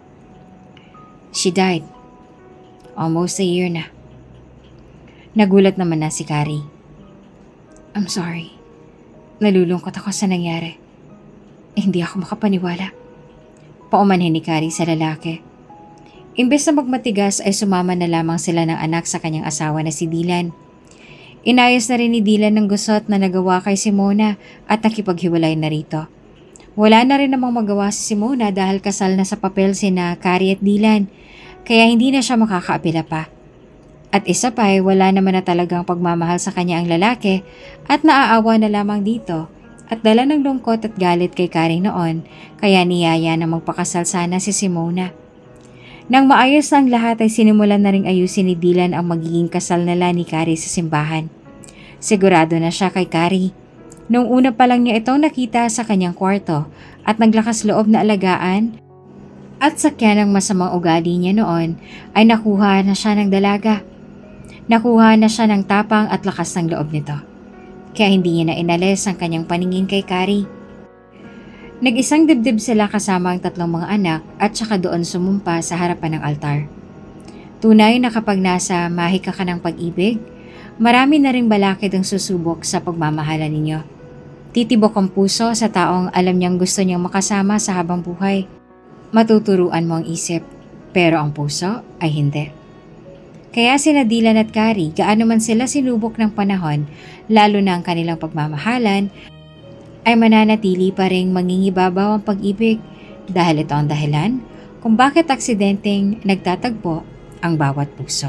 Speaker 1: She died. Almost a year na. Nagulat naman na si Carrie. I'm sorry. Nalulungkot ako sa nangyari. Eh, hindi ako makapaniwala. Paumanhin ni Carrie sa lalaki. Imbes na magmatigas ay sumama na lamang sila ng anak sa kanyang asawa na si Dylan. Inayos na rin ni Dylan ng gusot na nagawa kay Simona at nakipaghiwalay na rito. Wala na rin namang magawa si Simona dahil kasal na sa papel sina Carrie at Dylan, kaya hindi na siya makakaapila pa. At isa pa ay wala naman na talagang pagmamahal sa kanya ang lalaki at naaawa na lamang dito at dala ng lungkot at galit kay Carrie noon kaya niyaya na magpakasal sana si Simona. Nang maayos na ang lahat ay sinimulan na ring ayusin ni Dylan ang magiging kasal nila ni Carrie sa simbahan. Sigurado na siya kay Carrie. Nung una pa lang niya itong nakita sa kanyang kwarto at naglakas loob na alagaan at sakyan ng masamang ugali niya noon ay nakuha na siya ng dalaga. Nakuha na siya ng tapang at lakas ng loob nito. Kaya hindi niya na inalis ang kanyang paningin kay Carrie. Nag-isang dibdib sila kasama ang tatlong mga anak at saka doon sumumpa sa harapan ng altar. Tunay na kapag nasa mahika ka ng pag-ibig, marami na ring balakid ang susubok sa pagmamahalan ninyo. Titibok ang puso sa taong alam niyang gusto niyang makasama sa habang buhay. Matuturuan mo ang isip, pero ang puso ay hindi. Kaya sina Dylan at Carrie, gaano man sila sinubok ng panahon, lalo na ang kanilang pagmamahalan, ay mananatili pa ring mangingibabaw ang pag-ibig dahil ito ang dahilan kung bakit aksidenteng nagtatagpo ang bawat puso.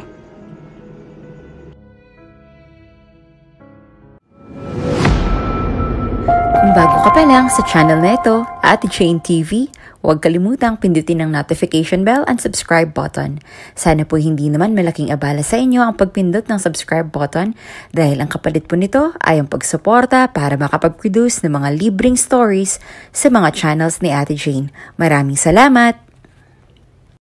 Speaker 2: Kung bago ka pa lang sa channel na ito, Ate Jane T V, huwag kalimutang pindutin ang notification bell and subscribe button. Sana po hindi naman malaking abala sa inyo ang pagpindot ng subscribe button dahil ang kapalit po nito ay ang pagsuporta para makapag-produce ng mga libreng stories sa mga channels ni Ate Jane. Maraming salamat!